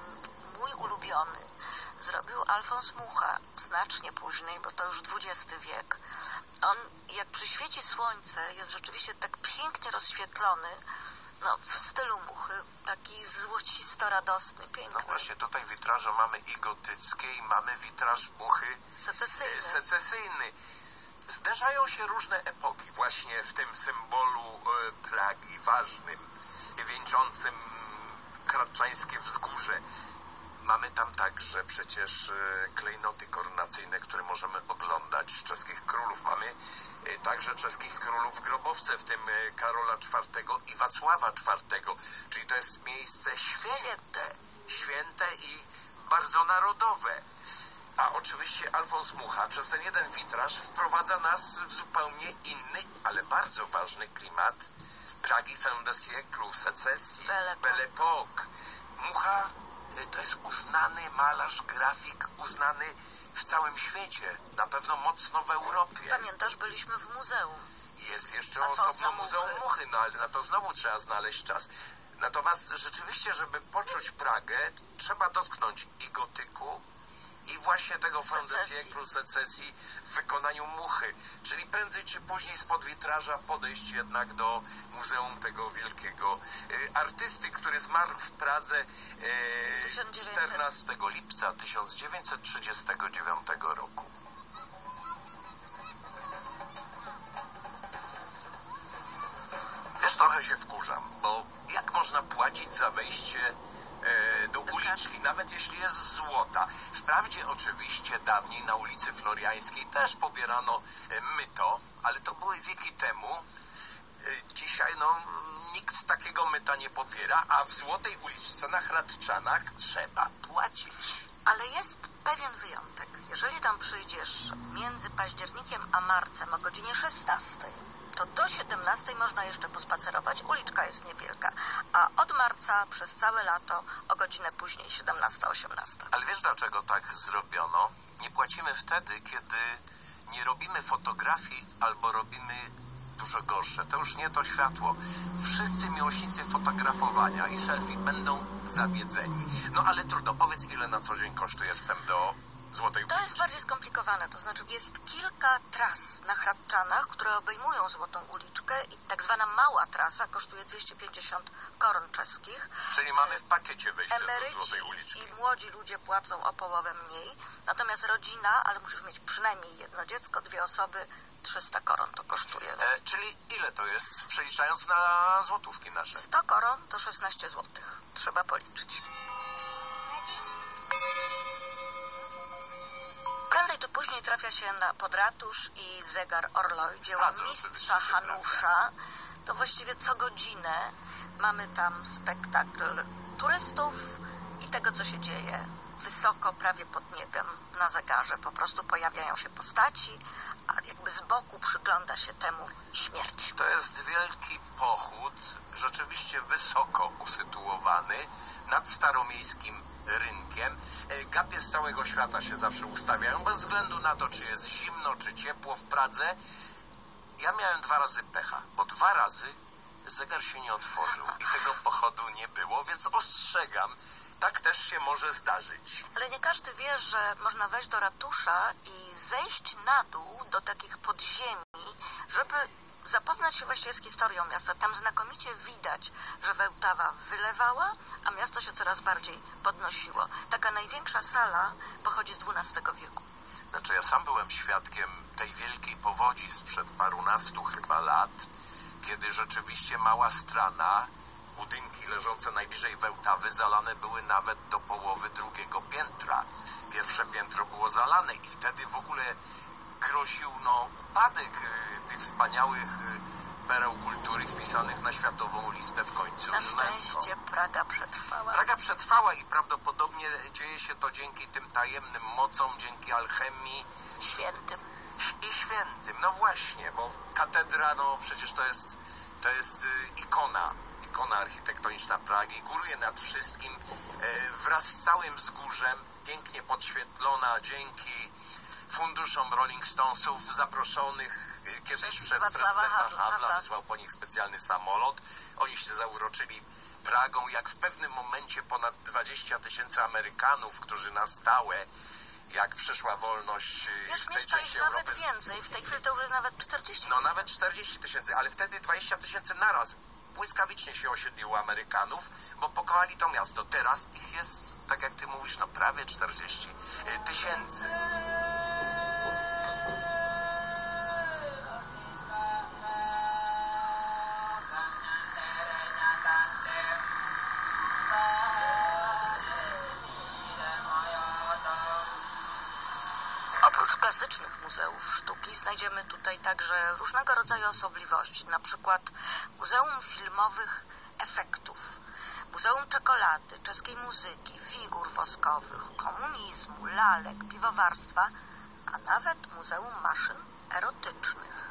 mój ulubiony zrobił Alfons Mucha znacznie później, bo to już dwudziesty wiek. On, jak przyświeci słońce, jest rzeczywiście tak pięknie rozświetlony, no w stylu Muchy, taki złocisto-radosny, piękny. No właśnie, tutaj witraże mamy i gotyckie, i mamy witraż Muchy secesyjny. secesyjny. Zdarzają się różne epoki właśnie w tym symbolu e, Pragi, ważnym, wieńczącym Kratczańskie Wzgórze. Mamy tam także przecież klejnoty koronacyjne, które możemy oglądać z czeskich królów. Mamy także czeskich królów grobowce, w tym Karola czwartego i Wacława czwartego. Czyli to jest miejsce święte, święte i bardzo narodowe. A oczywiście Alfons Mucha przez ten jeden witraż wprowadza nas w zupełnie inny, ale bardzo ważny klimat Pragi fin de siècle, secesji, Belle Époque. Mucha to jest uznany malarz, grafik, uznany w całym świecie, na pewno mocno w Europie. Pamiętasz, byliśmy w muzeum. Jest jeszcze osobno Muzeum Muchy, no ale na to znowu trzeba znaleźć czas. Natomiast rzeczywiście, żeby poczuć Pragę, trzeba dotknąć i gotyku, i właśnie tego fin de siècle, secesji w wykonaniu Muchy. Czyli prędzej czy później spod witraża podejść jednak do muzeum tego wielkiego e, artysty, który zmarł w Pradze e, czternastego lipca tysiąc dziewięćset trzydziestego dziewiątego roku. Wiesz, trochę się wkurzam, bo jak można płacić za wejście do uliczki, nawet jeśli jest złota. Wprawdzie oczywiście dawniej na ulicy Floriańskiej też pobierano myto, ale to były wieki temu. Dzisiaj no nikt takiego myta nie pobiera, a w Złotej Uliczce na Hradczanach trzeba płacić. Ale jest pewien wyjątek. Jeżeli tam przyjdziesz między październikiem a marcem o godzinie szesnastej, to do siedemnastej można jeszcze pospacerować. Uliczka jest niewielka. A od marca przez całe lato o godzinę później, siedemnasta osiemnasta. Ale wiesz, dlaczego tak zrobiono? Nie płacimy wtedy, kiedy nie robimy fotografii albo robimy dużo gorsze. To już nie to światło. Wszyscy miłośnicy fotografowania i selfie będą zawiedzeni. No ale trudno. Powiedz, ile na co dzień kosztuje wstęp do Złotej Uliczki? To jest bardziej skomplikowane, to znaczy jest kilka tras na Hradczanach, które obejmują Złotą Uliczkę i tak zwana mała trasa kosztuje dwieście pięćdziesiąt koron czeskich. Czyli mamy w pakiecie wejście Emeryci do Złotej Uliczki. I młodzi ludzie płacą o połowę mniej, natomiast rodzina, ale musisz mieć przynajmniej jedno dziecko, dwie osoby, trzysta koron to kosztuje. E, czyli ile to jest, przeliczając na złotówki nasze? sto koron to szesnaście złotych. Trzeba policzyć. Prędzej czy później trafia się na Podratusz i zegar Orloj, dzieła mistrza Hanusza. To właściwie co godzinę mamy tam spektakl turystów i tego, co się dzieje wysoko, prawie pod niebem na zegarze. Po prostu pojawiają się postaci, a jakby z boku przygląda się temu śmierć. To jest wielki pochód, rzeczywiście wysoko usytuowany nad staromiejskim rynkiem. Gapie z całego świata się zawsze ustawiają, bez względu na to, czy jest zimno, czy ciepło w Pradze. Ja miałem dwa razy pecha, bo dwa razy zegar się nie otworzył i tego pochodu nie było, więc ostrzegam, tak też się może zdarzyć. Ale nie każdy wie, że można wejść do ratusza i zejść na dół do takich podziemi, żeby zapoznać się właściwie z historią miasta. Tam znakomicie widać, że Wełtawa wylewała, a miasto się coraz bardziej podnosiło. Taka największa sala pochodzi z dwunastego wieku. Znaczy ja sam byłem świadkiem tej wielkiej powodzi sprzed parunastu chyba lat, kiedy rzeczywiście Mała Strana, budynki leżące najbliżej Wełtawy zalane były nawet do połowy drugiego piętra. Pierwsze piętro było zalane i wtedy w ogóle groził no, upadek y, tych wspaniałych y, pereł kultury wpisanych na światową listę w końcu Na UNESCO. szczęście Praga przetrwała. Praga przetrwała i prawdopodobnie dzieje się to dzięki tym tajemnym mocom, dzięki alchemii. Świętym. I świętym, no właśnie, bo katedra, no przecież to jest, to jest y, ikona, ikona architektoniczna Pragi, góruje nad wszystkim, y, wraz z całym wzgórzem, pięknie podświetlona dzięki funduszom Rolling Stonesów zaproszonych y, kiedyś przez, przez prezydenta Havla, wysłał po nich specjalny samolot. Oni się zauroczyli Pragą, jak w pewnym momencie ponad dwadzieścia tysięcy Amerykanów, którzy na stałe, jak przyszła wolność Wiesz, w tej mieszka części ich Europy. nawet więcej. W tej chwili to już jest nawet czterdzieści. No nawet czterdzieści tysięcy, ale wtedy dwadzieścia tysięcy naraz. Błyskawicznie się osiedliło Amerykanów, bo pokochali to miasto. Teraz ich jest, tak jak ty mówisz, no prawie czterdzieści tysięcy. klasycznych muzeów sztuki znajdziemy tutaj także różnego rodzaju osobliwości, na przykład Muzeum Filmowych Efektów, Muzeum Czekolady, czeskiej muzyki, figur woskowych, komunizmu, lalek, piwowarstwa, a nawet Muzeum Maszyn Erotycznych.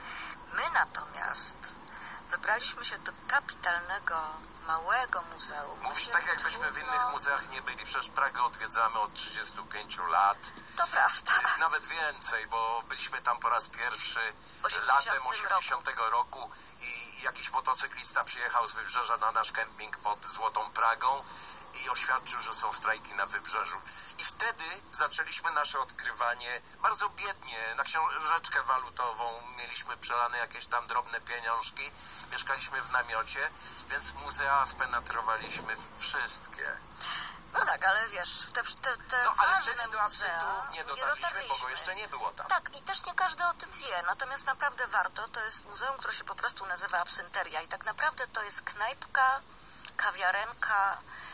My natomiast wybraliśmy się do kapitalnego, małego muzeum. Mówisz tak, jakbyśmy w innych muzeach nie byli. Przecież Pragę odwiedzamy od trzydziestu pięciu lat. To prawda. Nawet więcej, bo byliśmy tam po raz pierwszy latem osiemdziesiątego roku i jakiś motocyklista przyjechał z Wybrzeża na nasz kemping pod Złotą Pragą i oświadczył, że są strajki na Wybrzeżu. I wtedy zaczęliśmy nasze odkrywanie bardzo biednie. Na książeczkę walutową mieliśmy przelane jakieś tam drobne pieniążki. Mieszkaliśmy w namiocie, więc muzea spenetrowaliśmy wszystkie. No tak, ale wiesz, te, te, te no, ale ważne wtedy do absentu nie dotarliśmy, bo go jeszcze nie było tam. Tak, i też nie każdy o tym wie, natomiast naprawdę warto. To jest muzeum, które się po prostu nazywa Absenteria i tak naprawdę to jest knajpka, kawiarenka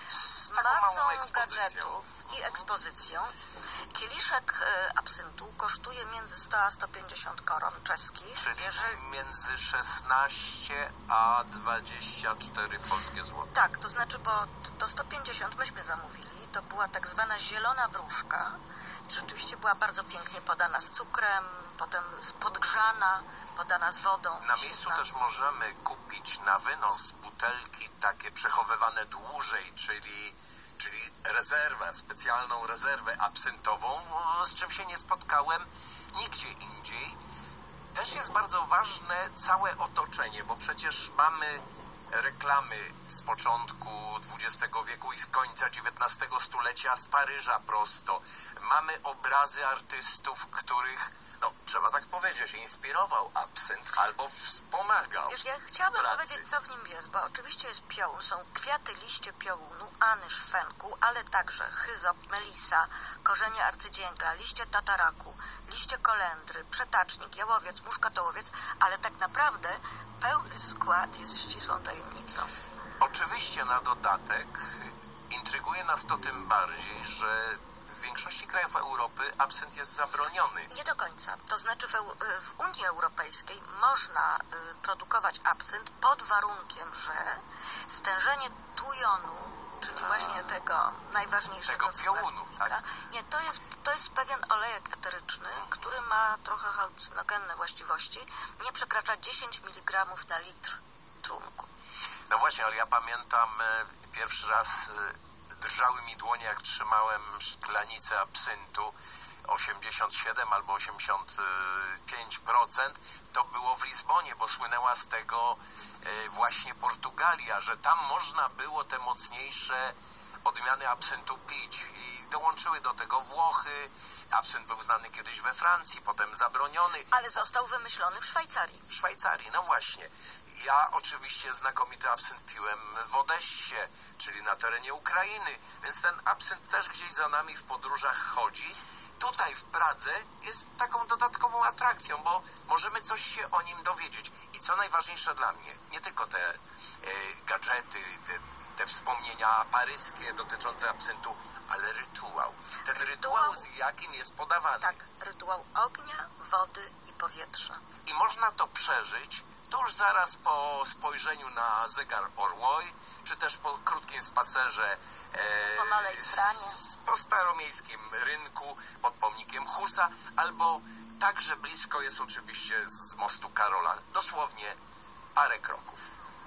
z masą gadżetów i ekspozycją. Kieliszek y, absyntu kosztuje między sto a sto pięćdziesiąt koron czeskich. Czyli jeżeli... między szesnaście a dwadzieścia cztery polskie złote. Tak, to znaczy, bo to sto pięćdziesiąt myśmy zamówili, to była tak zwana zielona wróżka. Rzeczywiście była bardzo pięknie podana z cukrem, potem podgrzana, podana z wodą. Na miejscu też możemy kupić na wynos butelki takie przechowywane dłużej, czyli, czyli rezerwę, specjalną rezerwę absyntową, z czym się nie spotkałem nigdzie indziej. Też jest bardzo ważne całe otoczenie, bo przecież mamy reklamy z początku dwudziestego wieku i z końca dziewiętnastego stulecia z Paryża prosto. Mamy obrazy artystów, których, no trzeba tak powiedzieć, inspirował absynt albo wspomagał. Wiesz, ja chciałabym powiedzieć, co w nim jest, bo oczywiście jest piołun, są kwiaty, liście piołunu, anyż, fenku, ale także hyzop, melisa, korzenie arcydzięgla, liście tataraku, liście kolendry, przetacznik, jałowiec, muszkatołowiec, ale tak naprawdę pełny skład jest ścisłą tajemnicą. Oczywiście na dodatek intryguje nas to tym bardziej, że w większości krajów Europy absynt jest zabroniony. Nie do końca. To znaczy w, w Unii Europejskiej można y, produkować absynt pod warunkiem, że stężenie tujonu, czyli A, właśnie tego najważniejszego tego piołunu, tak? Nie, to jest, to jest pewien olejek eteryczny, który ma trochę halucynogenne właściwości, nie przekracza dziesięć miligramów na litr trunku. No właśnie, ale ja pamiętam e, pierwszy raz e, drżały mi dłonie, jak trzymałem szklanicę absyntu osiemdziesiąt siedem albo osiemdziesiąt pięć procent. To było w Lizbonie, bo słynęła z tego e, właśnie Portugalia, że tam można było te mocniejsze odmiany absyntu pić i dołączyły do tego Włochy. Absynt był znany kiedyś we Francji, potem zabroniony. Ale został wymyślony w Szwajcarii. W Szwajcarii, no właśnie. Ja oczywiście znakomity absynt piłem w Odessie, czyli na terenie Ukrainy, więc ten absynt też gdzieś za nami w podróżach chodzi. Tutaj w Pradze jest taką dodatkową atrakcją, bo możemy coś się o nim dowiedzieć. I co najważniejsze dla mnie, nie tylko te e, gadżety, te, te wspomnienia paryskie dotyczące absyntu, ale rytuał. Ten rytuał, rytuał, z jakim jest podawany. Tak, rytuał ognia, wody i powietrza. I można to przeżyć tuż zaraz po spojrzeniu na zegar Orłoj, czy też po krótkim spacerze e, po Malej Stranie, po staromiejskim rynku pod pomnikiem Husa, albo także blisko jest oczywiście z mostu Karola, dosłownie parę kroków.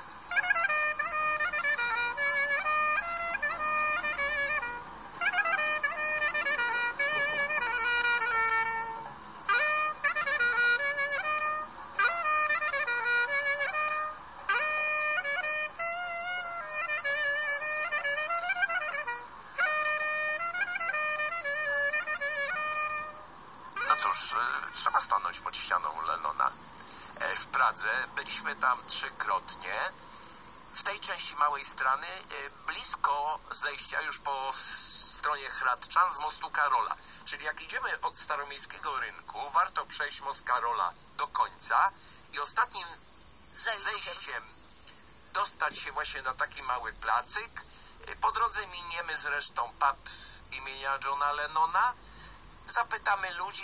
Trzeba stanąć pod ścianą Lenona. W Pradze byliśmy tam trzykrotnie. W tej części małej strony, blisko zejścia już po stronie Hradczan z mostu Karola. Czyli jak idziemy od staromiejskiego rynku, warto przejść most Karola do końca i ostatnim zejściem dostać się właśnie na taki mały placyk. Po drodze miniemy zresztą pub imienia Johna Lennona. Zapytamy ludzi i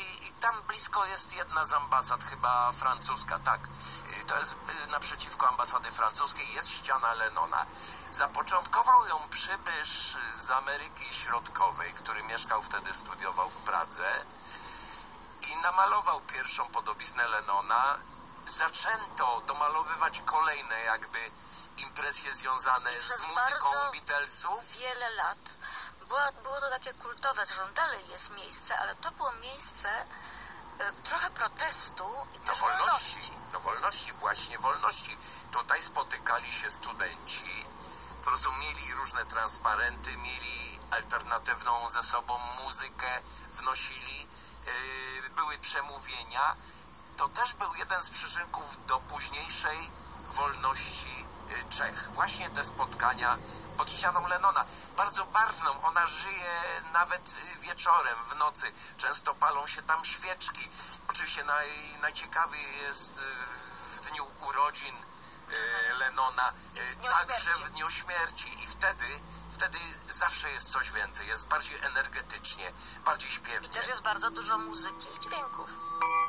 tam blisko jest jedna z ambasad, chyba francuska, tak. To jest naprzeciwko ambasady francuskiej, jest ściana Lennona. Zapoczątkował ją przybysz z Ameryki Środkowej, który mieszkał wtedy, studiował w Pradze i namalował pierwszą podobiznę Lennona. Zaczęto domalowywać kolejne jakby impresje związane z muzyką Beatlesów. Wiele lat było, było to takie kultowe, zresztą dalej jest miejsce, ale to było miejsce y, trochę protestu i też no wolności. wolności. No wolności, właśnie wolności. Tutaj spotykali się studenci, po prostu mieli różne transparenty, mieli alternatywną ze sobą muzykę, wnosili, yy, były przemówienia. To też był jeden z przyczynków do późniejszej wolności Czech. Właśnie te spotkania pod ścianą Lennona. Bardzo barwną. Ona żyje nawet wieczorem, w nocy. Często palą się tam świeczki. Oczywiście naj, najciekawiej jest w dniu urodzin e, Lennona, e, także w dniu śmierci. I wtedy, wtedy zawsze jest coś więcej. Jest bardziej energetycznie, bardziej śpiewnie. I też jest bardzo dużo muzyki i dźwięków.